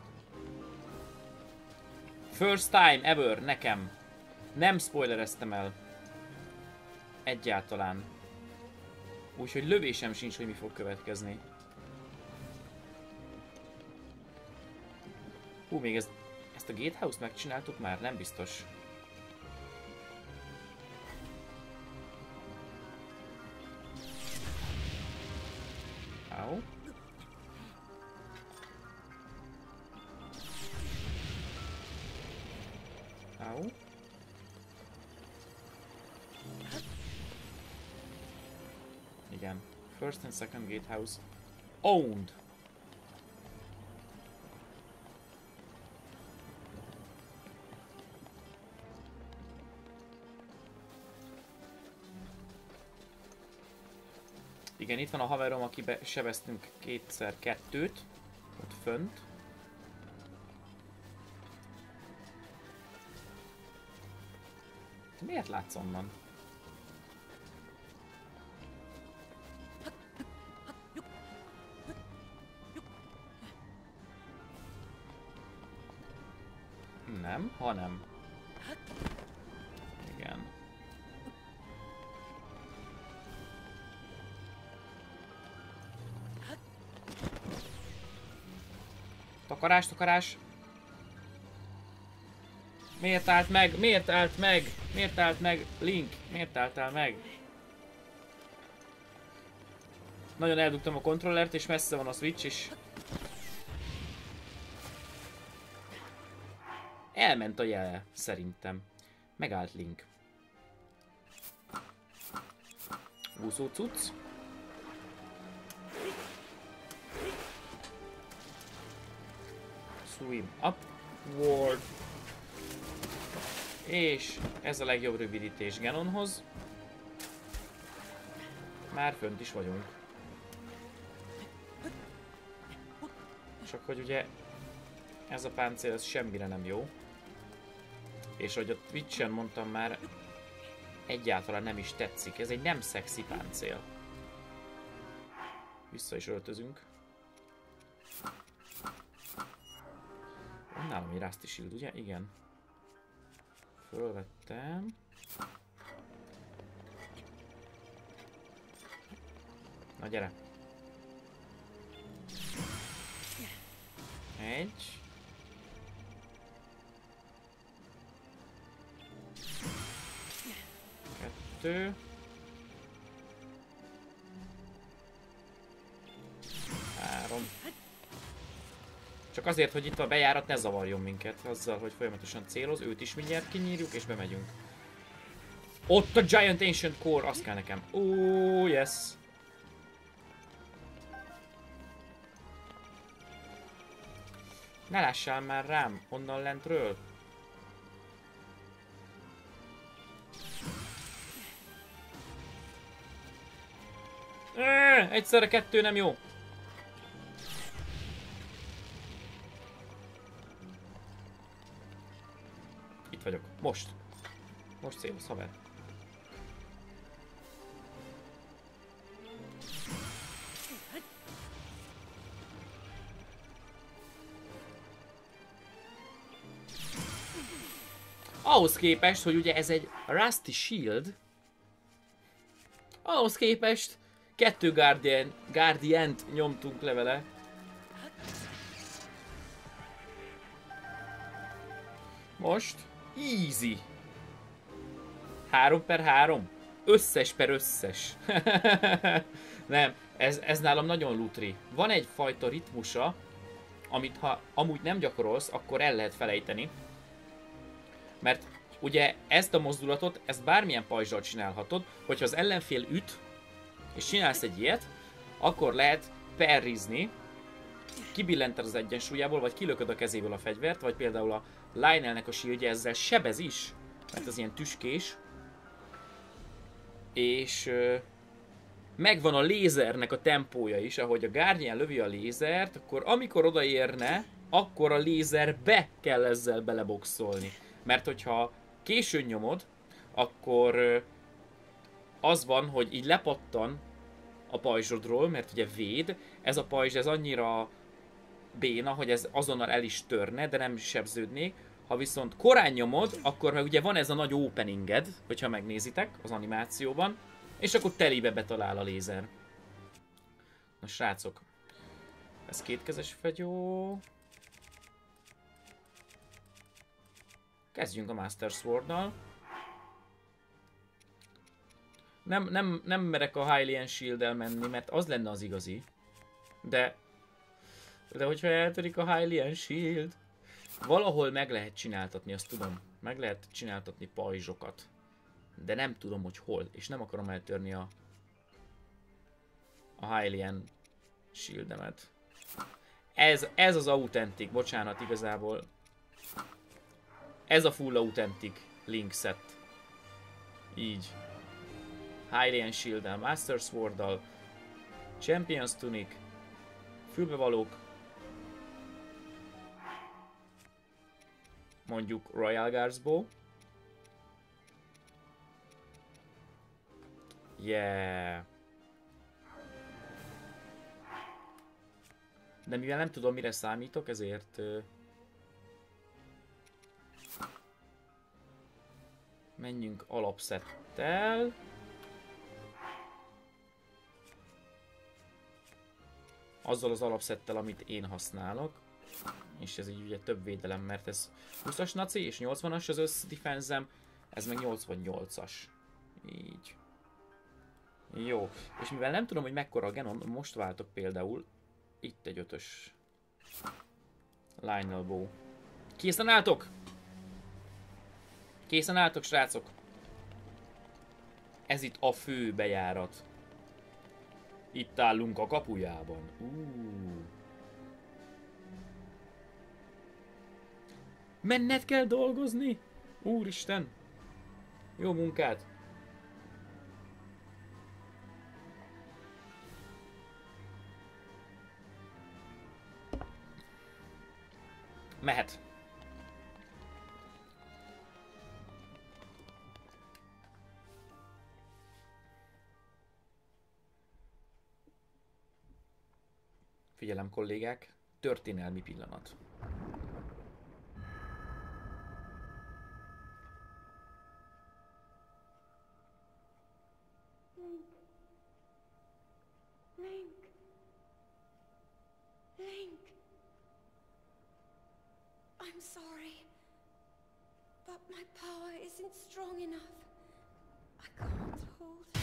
First time ever nekem. Nem spoilereztem el. Egyáltalán. Úgyhogy lövésem sincs, hogy mi fog következni. Hú, még ez, ezt a Gatehouse-t megcsináltuk már? Nem biztos. Au. Au. Igen. First and second gatehouse owned. Igen, itt van a haverom, akibe sebeztünk kétszer kettőt. Ott fönt. Miért látsz onnan? Nem, hanem. Igen. Takarás, takarás. Miért állt meg? Miért állt meg? Miért állt meg? Link, miért álltál meg? Nagyon eldugtam a kontrollert, és messze van a switch is. Elment a jel, szerintem. Megállt Link. Úszó cucc. Swim upward. És ez a legjobb rövidítés Ganonhoz. Már fönt is vagyunk. Csak hogy ugye ez a páncél ez semmire nem jó. És ahogy a Twitch-en mondtam már, egyáltalán nem is tetszik. Ez egy nem szexi páncél. Vissza is öltözünk. Van nálam egy Rusty Shield, ugye? Igen. Fölvettem. Na gyere. Egy. Kettő. Három. Csak azért, hogy itt a bejárat ne zavarjon minket azzal, hogy folyamatosan céloz, őt is mindjárt kinyírjuk és bemegyünk. Ott a Giant Ancient Core, azt kell nekem. Ó, oh, yes. Ne lássál már rám, onnan lentről. Eee, egyszerre kettő nem jó. Itt vagyok. Most. Most céloz, haver. Ahhoz képest, hogy ugye ez egy Rusty Shield, ahhoz képest kettő Guardian, Guardiant nyomtunk le vele. Most easy. három per három. Összes per összes. Nem, ez, ez nálam nagyon lutri. Van egyfajta ritmusa, amit ha amúgy nem gyakorolsz, akkor el lehet felejteni. Mert ugye ezt a mozdulatot, ezt bármilyen pajzsal csinálhatod, hogyha az ellenfél üt, és csinálsz egy ilyet, akkor lehet perrizni, kibillented az egyensúlyából, vagy kilököd a kezéből a fegyvert, vagy például a Lionelnek a shieldje ezzel sebez is, mert az ilyen tüskés. És ö, megvan a lézernek a tempója is, ahogy a Guardian lövi a lézert, akkor amikor odaérne, akkor a lézerbe kell ezzel beleboxolni. Mert hogyha későn nyomod, akkor ö, az van, hogy így lepattan a pajzsodról, mert ugye véd, ez a pajzs ez annyira béna, hogy ez azonnal el is törne, de nem sebződnék. Ha viszont korán nyomod, akkor meg ugye van ez a nagy openinged, hogyha megnézitek az animációban, és akkor telibe betalál a lézer. Na srácok, ez kétkezes fegyó. Kezdjünk a Master Sword-nal. Nem, nem, nem merek a Hylian Shield-el menni, mert az lenne az igazi. De... De hogyha eltörik a Hylian Shield... Valahol meg lehet csináltatni, azt tudom. Meg lehet csináltatni pajzsokat. De nem tudom, hogy hol. És nem akarom eltörni a... A Hylian Shieldemet. Ez, ez az autentik, bocsánat, igazából. Ez a full autentik Link set. Így. Hylian Shield-del, Master Sword-dal, Champions Tunic, fülbevalók, mondjuk Royal Guards Bow. Yeah. De mivel nem tudom, mire számítok, ezért... Uh, menjünk alapszettel. Azzal az alapszettel, amit én használok. És ez így ugye több védelem, mert ez húszas naci és nyolcvanas az össz defenzem, ez meg nyolcvannyolcas. Így. Jó. És mivel nem tudom, hogy mekkora a Genon, most váltok például. Itt egy ötös. Lionel Bow. Készen álltok? Készen álltok, srácok? Ez itt a fő bejárat. Itt állunk a kapujában. Uh. Menned kell dolgozni? Úristen! Jó munkát! Mehet. Figyelem, kollégák, történelmi pillanat. Link. Link. Link. I'm sorry, but my power isn't strong enough. I can't hold it.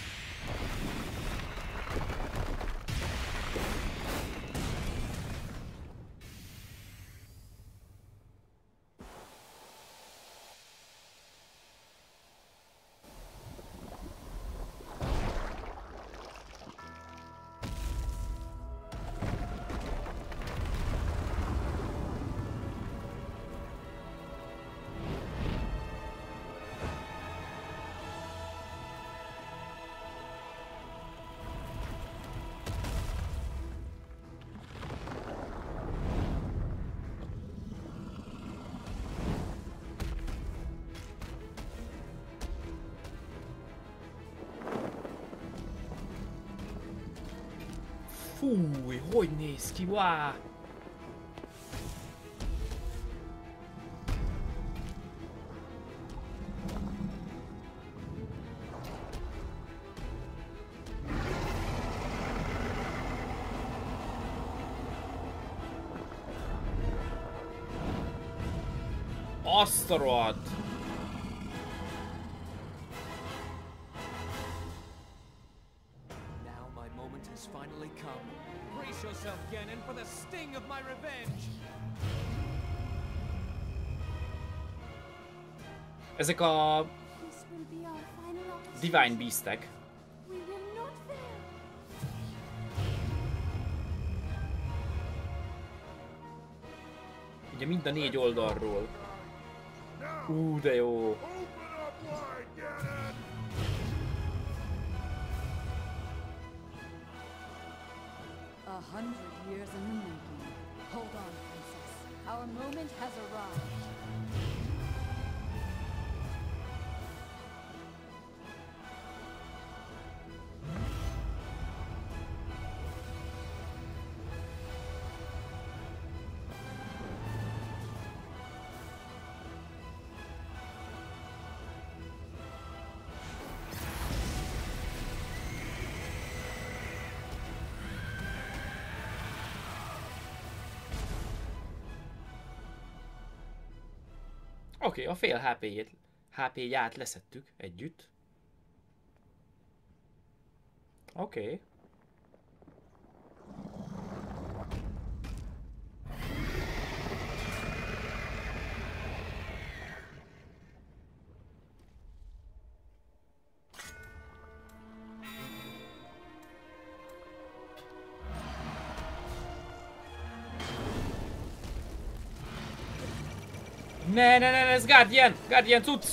Fúj, hogy néz ki, wow! Azt a rohadt! Ezek a Divine Beastek. Ugye mind a négy oldalról. Ú, de jó. A hundred years in the making. Hold on, princess. Our moment has arrived. Oké, okay, a fél há pé-jét, há pé-ját leszettük együtt. Oké. Okay. Ne, ne, ne, ne, ez Guardian! Guardian cucc!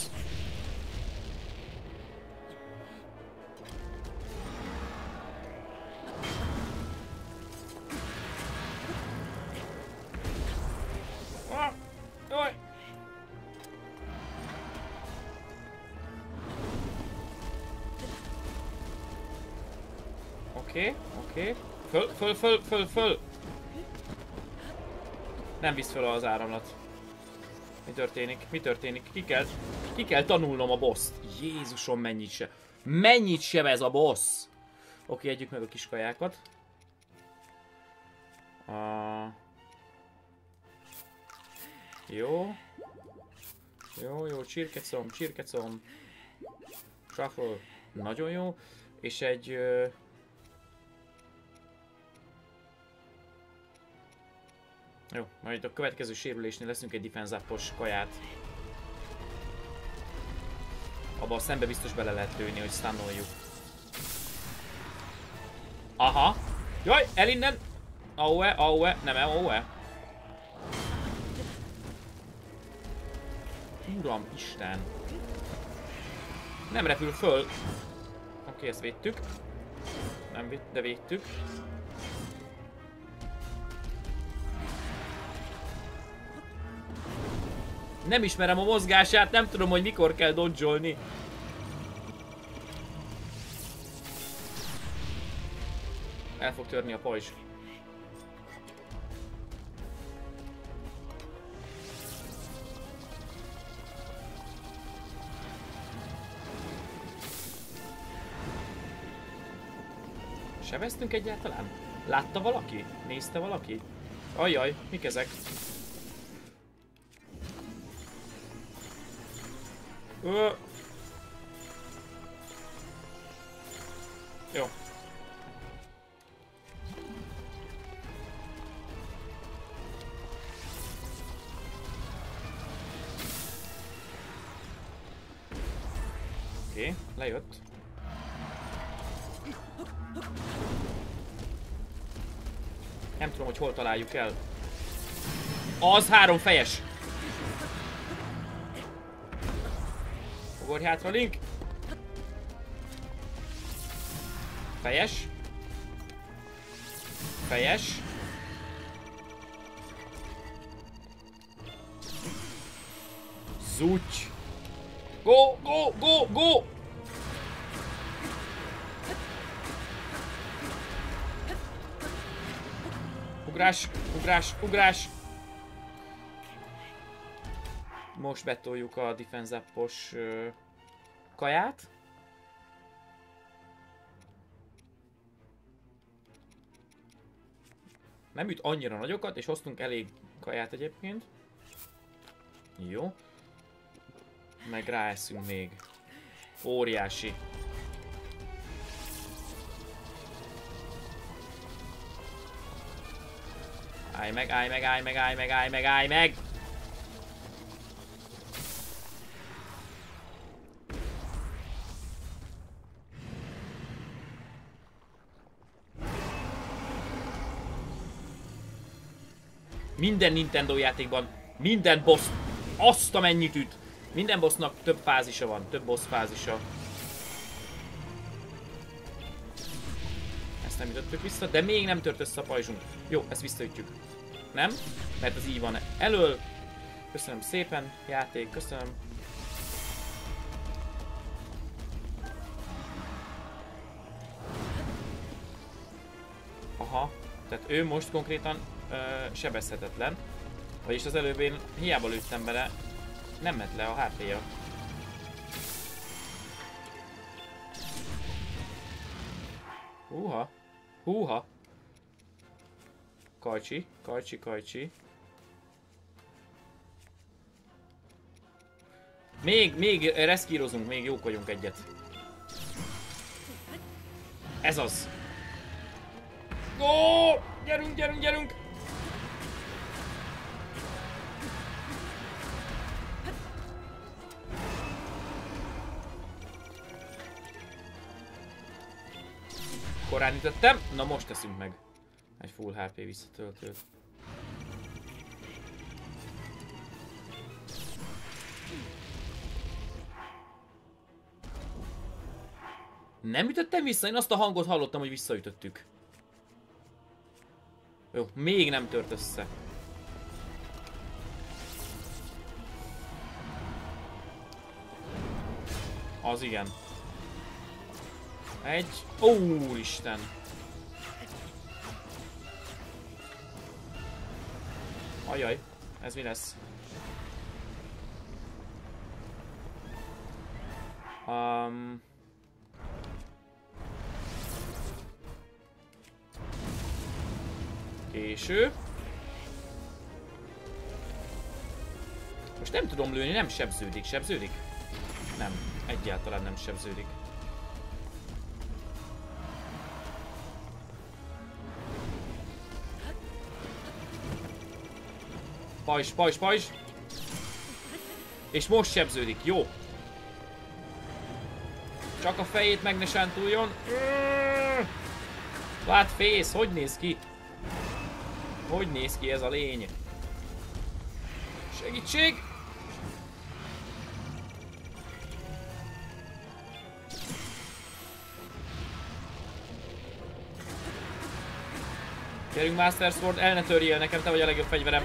Ah, jaj! Oké, oké. Föl, föl, föl, föl, föl! Nem visz föl az áramlat. Mi történik? Mi történik? Ki kell, ki kell tanulnom a boss-t. Jézusom, mennyit se. Mennyit sem ez a boss! Oké, együk meg a kis kajákat. Uh, jó. Jó, jó, csirkecom, csirkecom. Shuffle. Nagyon jó. És egy... Uh, jó, majd a következő sérülésnél leszünk egy defense up-os kaját. Abba a szembe biztos bele lehet lőni, hogy stunnoljuk. Aha! Jaj, el innen! Aue, aue, nem aue. Uram, Isten! Nem repül föl. Oké, ezt védtük. Nem vitt, de védtük. Nem ismerem a mozgását, nem tudom, hogy mikor kell dodge-olni. El fog törni a pajzs. Sebeztünk egyáltalán? Látta valaki? Nézte valaki? Ajjaj, mik ezek? Ö... Jó. Oké, okay, lejött. Nem tudom, hogy hol találjuk el. Az három fejes! Fogorj hátra, Link! Fejes. Fejes. Zúgy! Go, go, go, go! Ugrás, ugrás, ugrás! Most betoljuk a defense up-os uh, kaját. Nem üt annyira nagyokat, és hoztunk elég kaját egyébként. Jó. Meg ráeszünk még. Óriási. Állj meg, állj meg, állj meg, állj meg, állj meg, állj meg! Minden Nintendo játékban, minden boss azt a mennyit üt. Minden bossnak több fázisa van, több boss fázisa. Ezt nem ütöttük vissza, de még nem tört össze a pajzsunk. Jó, ezt visszaütjük. Nem? Mert az így van elől. Köszönöm szépen, játék, köszönöm. Aha, tehát ő most konkrétan ö, sebezhetetlen. Vagyis az előbb én hiába lőttem bele, nem ment le a há pé-ja. Húha, húha. Kajcsi, kajcsi, kajcsi. Még, még reszkírozunk, még jók vagyunk egyet. Ez az. Ó, gyerünk, gyerünk, gyerünk! Korán ütöttem, na most teszünk meg egy full há pé visszatöltőt. Nem ütöttem vissza? Én azt a hangot hallottam, hogy visszaütöttük. Jó, még nem tört össze. Az igen. Egy... Ó, Isten! Ajaj, ez mi lesz? Um... Késő. Most nem tudom lőni, nem sebződik. Sebződik? Nem, egyáltalán nem sebződik. Pajzs, pajzs, pajzs! És most sebződik, jó! Csak a fejét meg ne sántuljon. Lát fész, hogy néz ki? Hogy néz ki ez a lény? Segítség! Gyerünk, Master Sword, el ne törjél nekem, te vagy a legjobb fegyverem.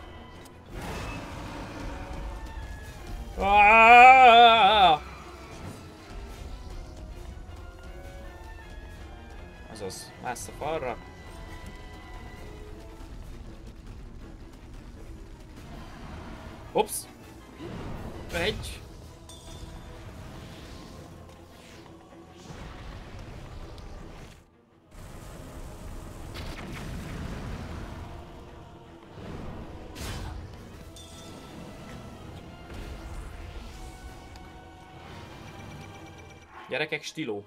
Azaz, mász a falra. Hops! Egy. Gyerekek, stiló.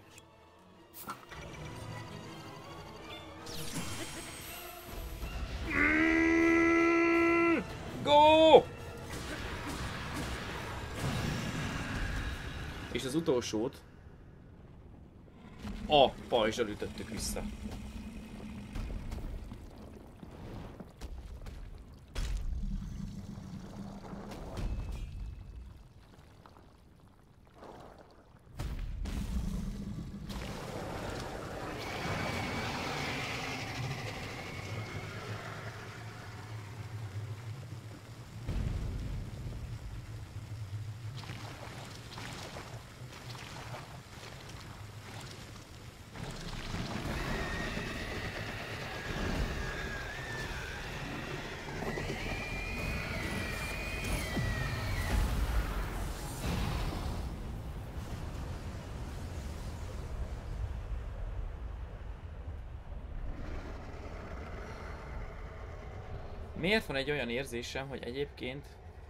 Go! És az utolsót a pajzsal ütöttük vissza. Miért van egy olyan érzésem, hogy egyébként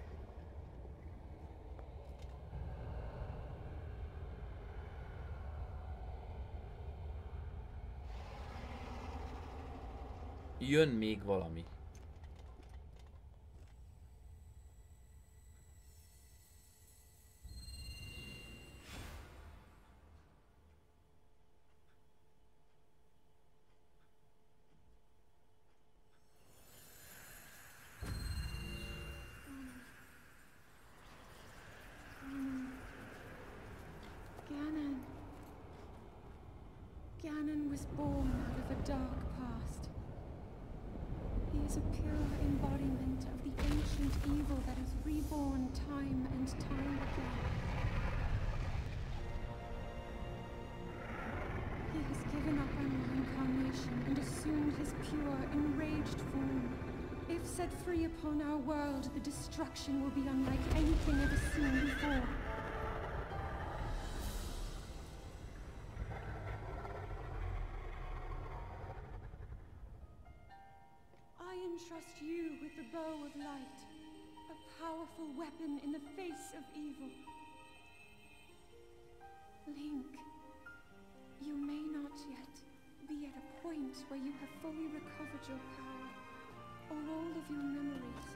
jön még valami. Ganon was born out of a dark past. He is a pure embodiment of the ancient evil that is reborn time and time again. He has given up on reincarnation and assumed his pure, enraged form. If set free upon our world, the destruction will be unlike anything ever seen before. Entrust you with the bow of light, a powerful weapon in the face of evil. Link, you may not yet be at a point where you have fully recovered your power, or all of your memories.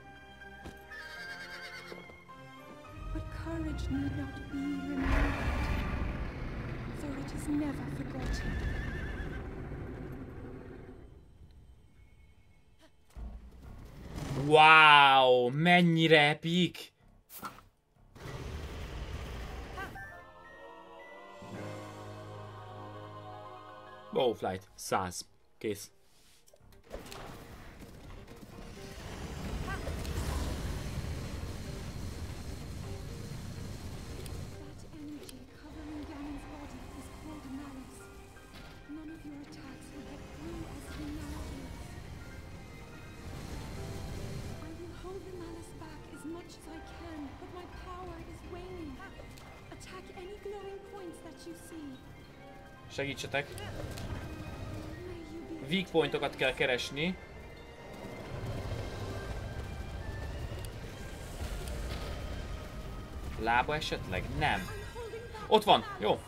But courage need not be remembered, for it is never forgotten. Wow, mennyire epik! Bowflight. száz. Kész. Segítsetek. Weak pointokat kell keresni. Lába esetleg? Nem. Ott van! Jó.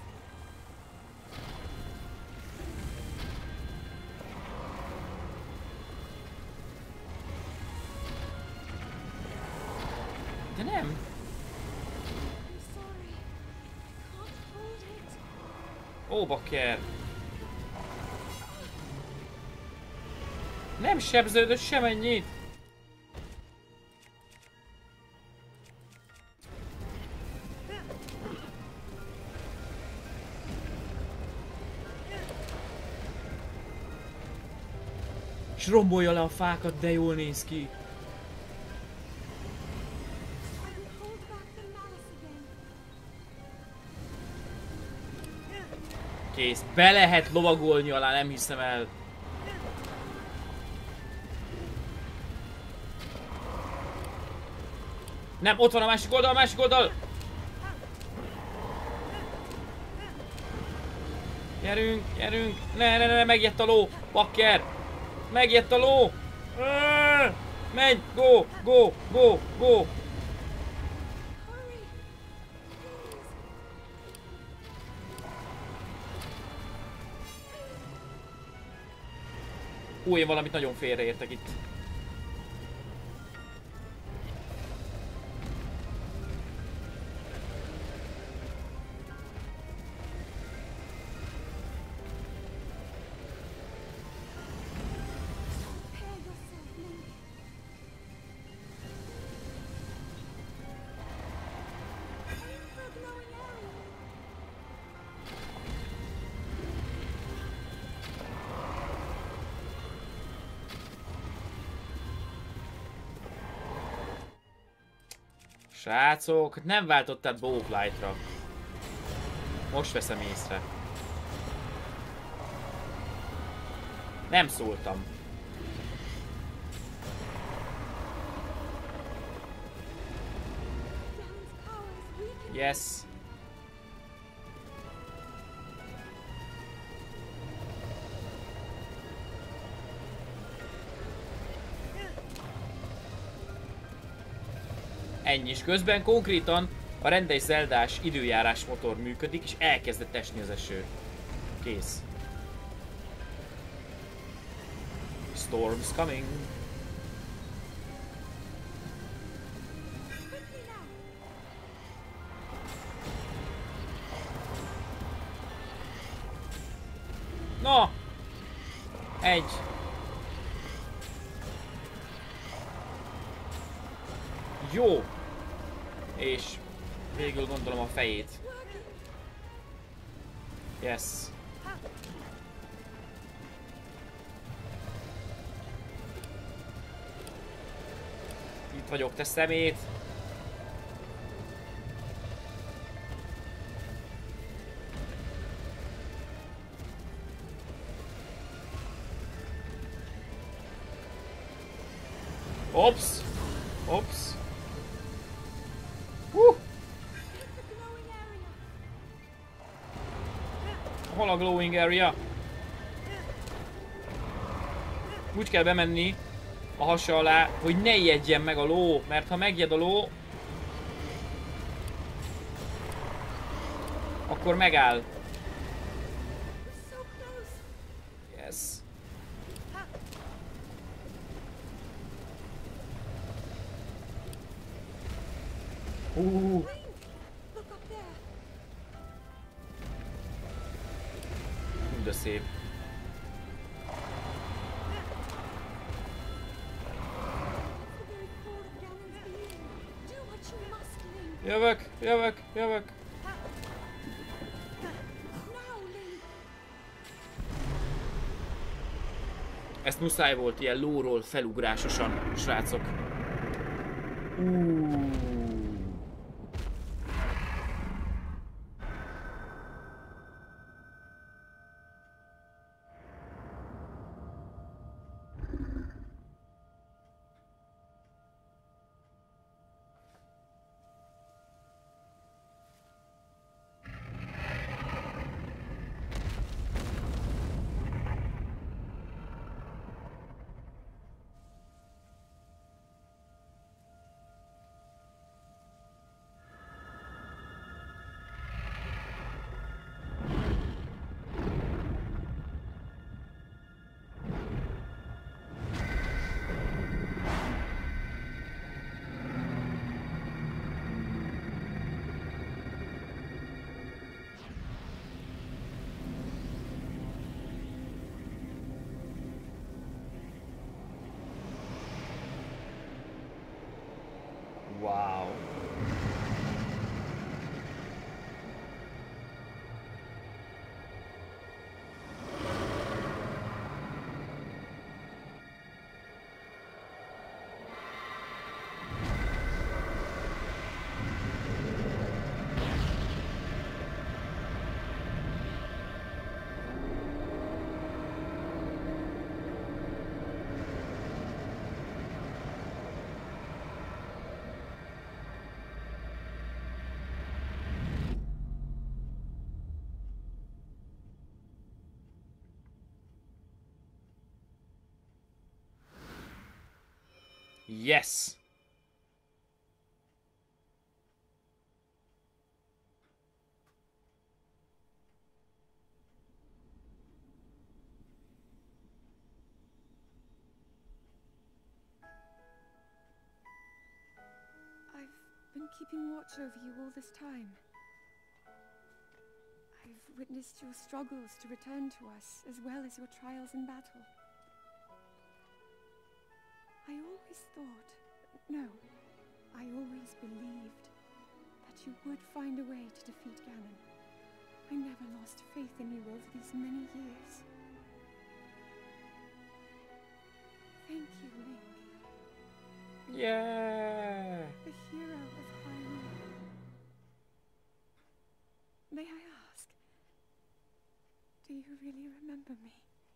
De nem. Ó, bakker. Nem sebződött semennyit. És rombolja le a fákat, de jól néz ki. Kész. Be lehet lovagolni alá, nem hiszem el. Nem, ott van a másik oldal, a másik oldal! Gyerünk, gyerünk! Ne, ne, ne, ne, megjött a ló! Bakker! Megjött a ló! Menj! Go! Go! Go! Go! Hú, én valamit nagyon félreértek itt. Srácok, nem váltottál Bowflight-ra. Most veszem észre. Nem szóltam. Yes. Ennyi is. Közben konkrétan a rendes zeldás időjárás motor működik, és elkezdett esni az eső. Kész. Storm's coming. Na! Egy. Jó. És végül gondolom a fejét. Yes. Itt vagyok, te szemét. Ops. Ops. Uh. Hol a glowing area? Úgy kell bemenni a hasa alá, hogy ne ijedjen meg a ló, mert ha megjed a ló, akkor megáll. Yes. Uh. De szép. Jövök, jövök, jövök. Ezt muszáj volt ilyen lóról felugrásosan, srácok. Uh. Wow. Yes! I've been keeping watch over you all this time. I've witnessed your struggles to return to us, as well as your trials in battle. I always thought, no, I always believed that you would find a way to defeat Ganon. I never lost faith in you over these many years. Thank you, Link. Yeah! The hero of Hyrule. May I ask, do you really remember me?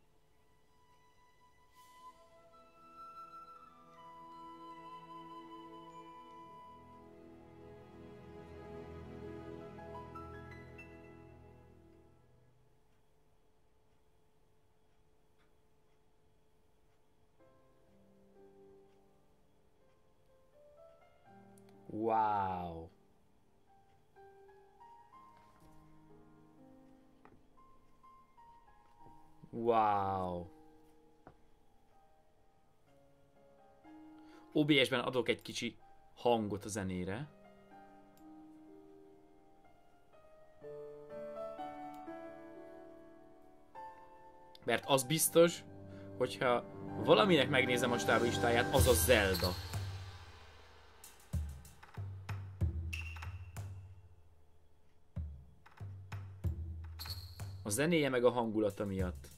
Wow. Wow. o bé es-ben adok egy kicsi hangot a zenére. Mert az biztos, hogyha valaminek megnézem a stáblistáját, az a Zelda. A zenéje meg a hangulata miatt.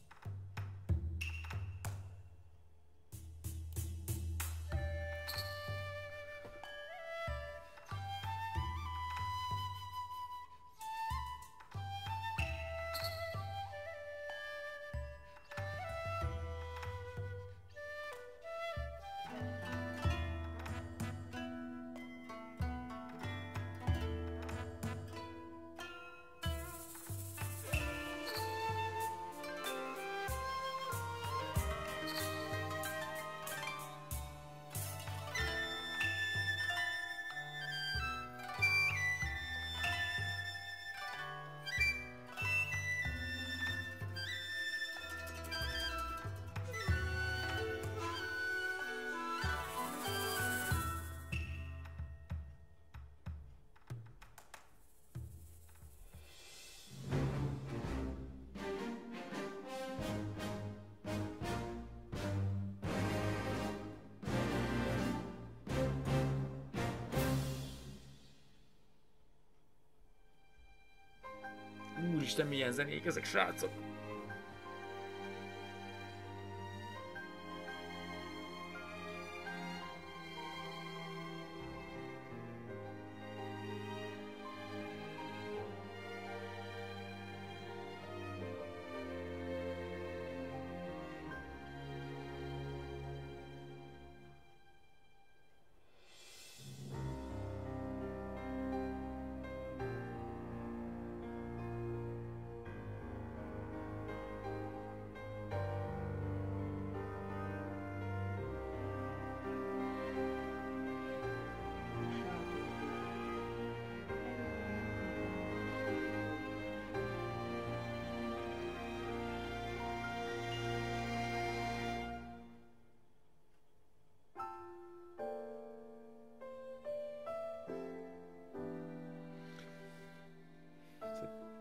Úristen, milyen zenék ezek, srácok!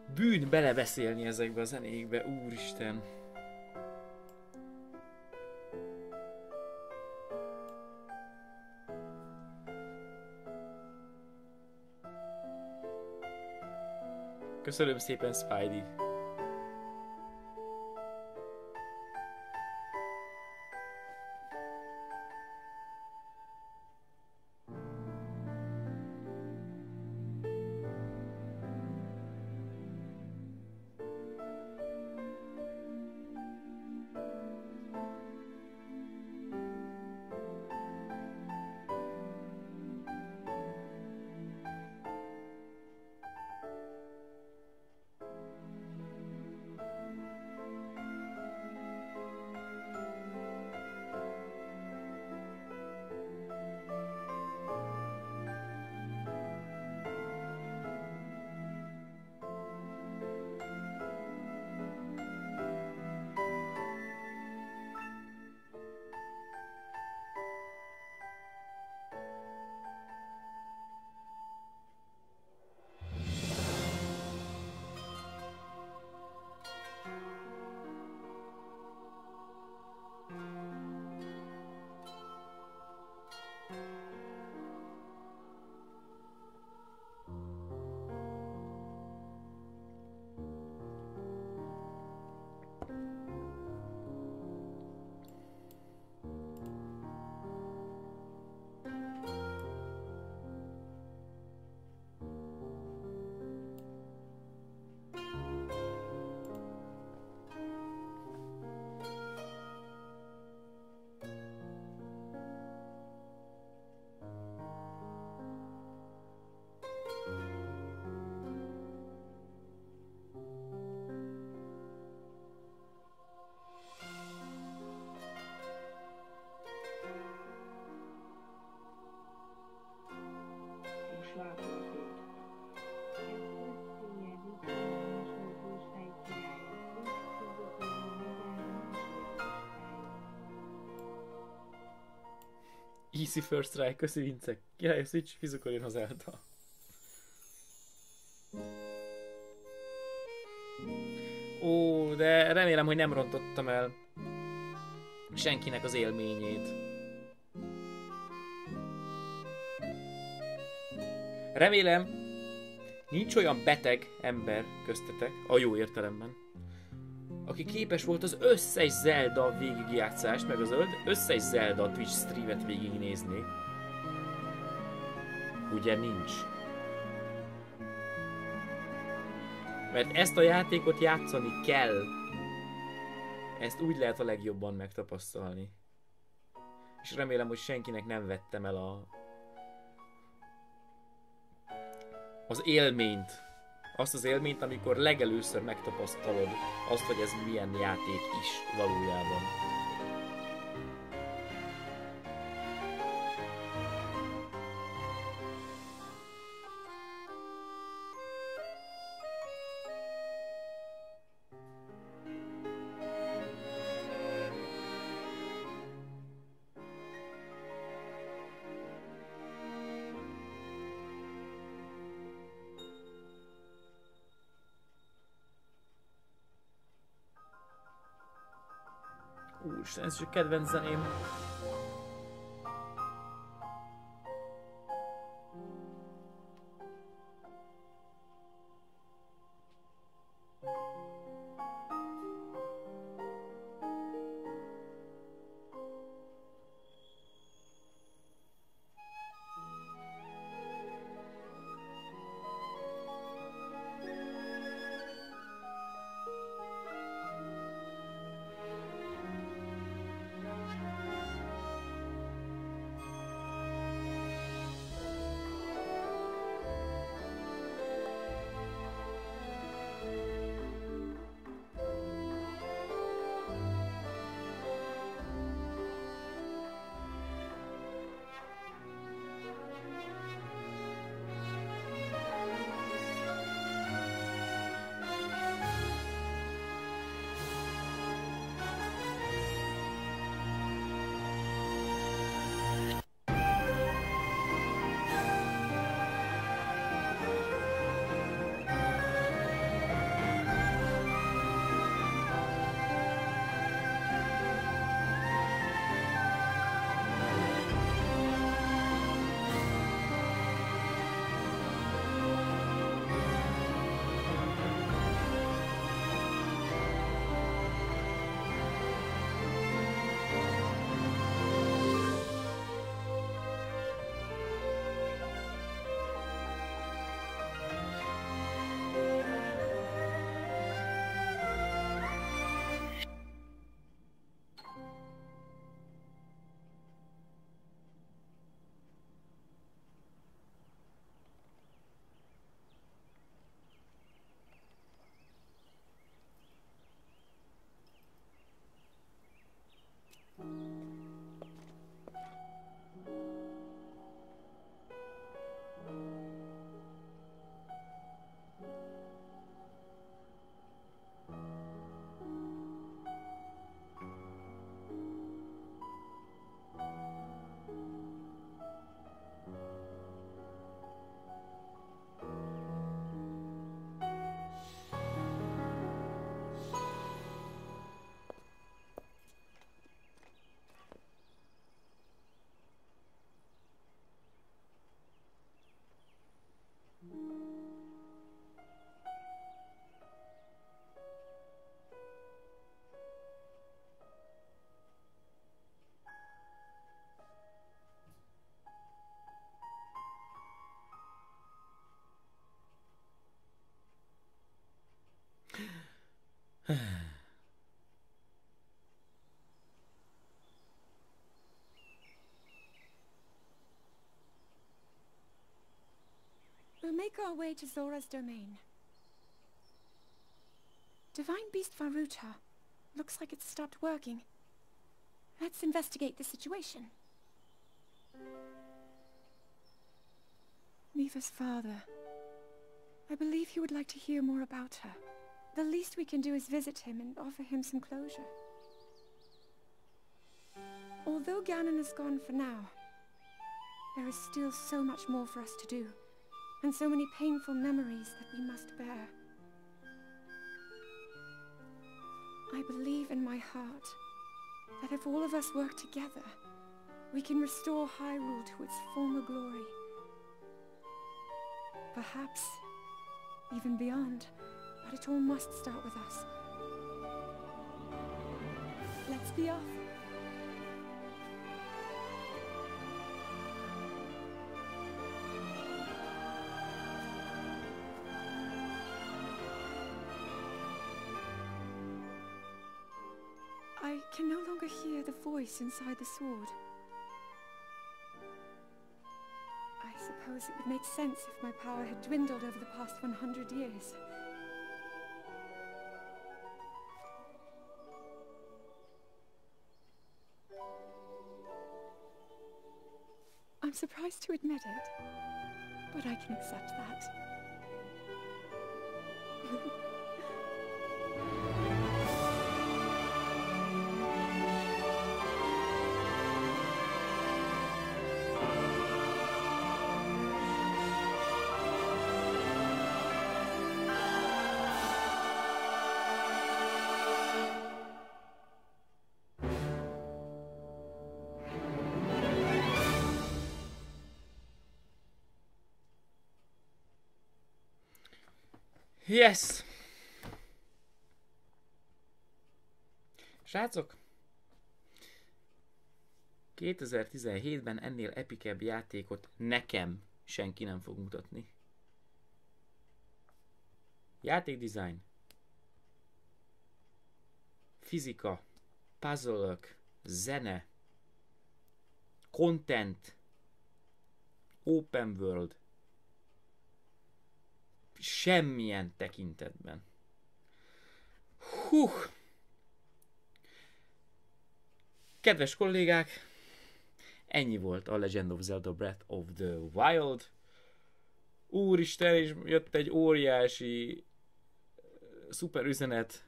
bűn belebeszélni ezekbe a zenékbe, úristen. Köszönöm szépen, Spidey. Easy first try, köszi Vincek. Király, switch, physical jön hozzáadta. Ó, de remélem, hogy nem rontottam el senkinek az élményét. Remélem, nincs olyan beteg ember köztetek, a jó értelemben, aki képes volt az összes Zelda végigjátszást, meg az összes Zelda Twitch streamet végignézni. Ugye nincs. Mert ezt a játékot játszani kell. Ezt úgy lehet a legjobban megtapasztalni. És remélem, hogy senkinek nem vettem el a... az élményt. Azt az élményt, amikor legelőször megtapasztalod azt, hogy ez milyen játék is valójában. Úristen, ez is a kedvenc zeném. We'll make our way to Zora's domain. Divine Beast Varuta. Looks like it's stopped working. Let's investigate the situation. Miva's father. I believe he would like to hear more about her. The least we can do is visit him and offer him some closure. Although Ganon is gone for now, there is still so much more for us to do, and so many painful memories that we must bear. I believe in my heart that if all of us work together, we can restore Hyrule to its former glory. Perhaps even beyond, but it all must start with us. Let's be off. I can no longer hear the voice inside the sword. I suppose it would make sense if my power had dwindled over the past one hundred years. I'm surprised to admit it, but I can accept that. Yes! Srácok, kétezer-tizenhétben ennél epikebb játékot nekem senki nem fog mutatni. Játékdesign, fizika, puzzle-ök, zene, content, open world, semmilyen tekintetben. Hú! Kedves kollégák, ennyi volt a Legend of Zelda Breath of the Wild. Úristen, és jött egy óriási szuper üzenet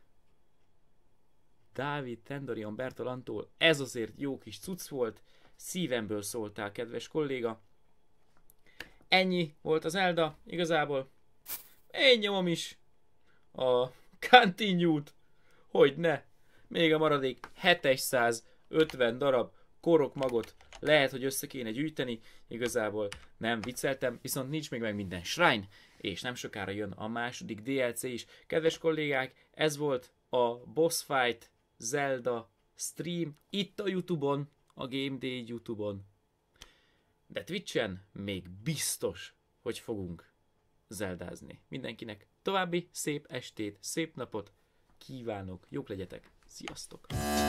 Dávid Tendorian Bertolantól. Ez azért jó kis cucc volt, szívemből szóltál, kedves kolléga. Ennyi volt az Zelda, igazából. Én nyomom is a Continue-t, hogy ne. Még a maradék hétszázötven darab korokmagot lehet, hogy össze kéne gyűjteni. Igazából nem vicceltem, viszont nincs még meg minden shrine, és nem sokára jön a második dé el cé is. Kedves kollégák, ez volt a Boss Fight Zelda stream itt a YouTube-on, a Game Day YouTube-on. De Twitch-en még biztos, hogy fogunk zeldázni. Mindenkinek további szép estét, szép napot kívánok, jók legyetek, sziasztok!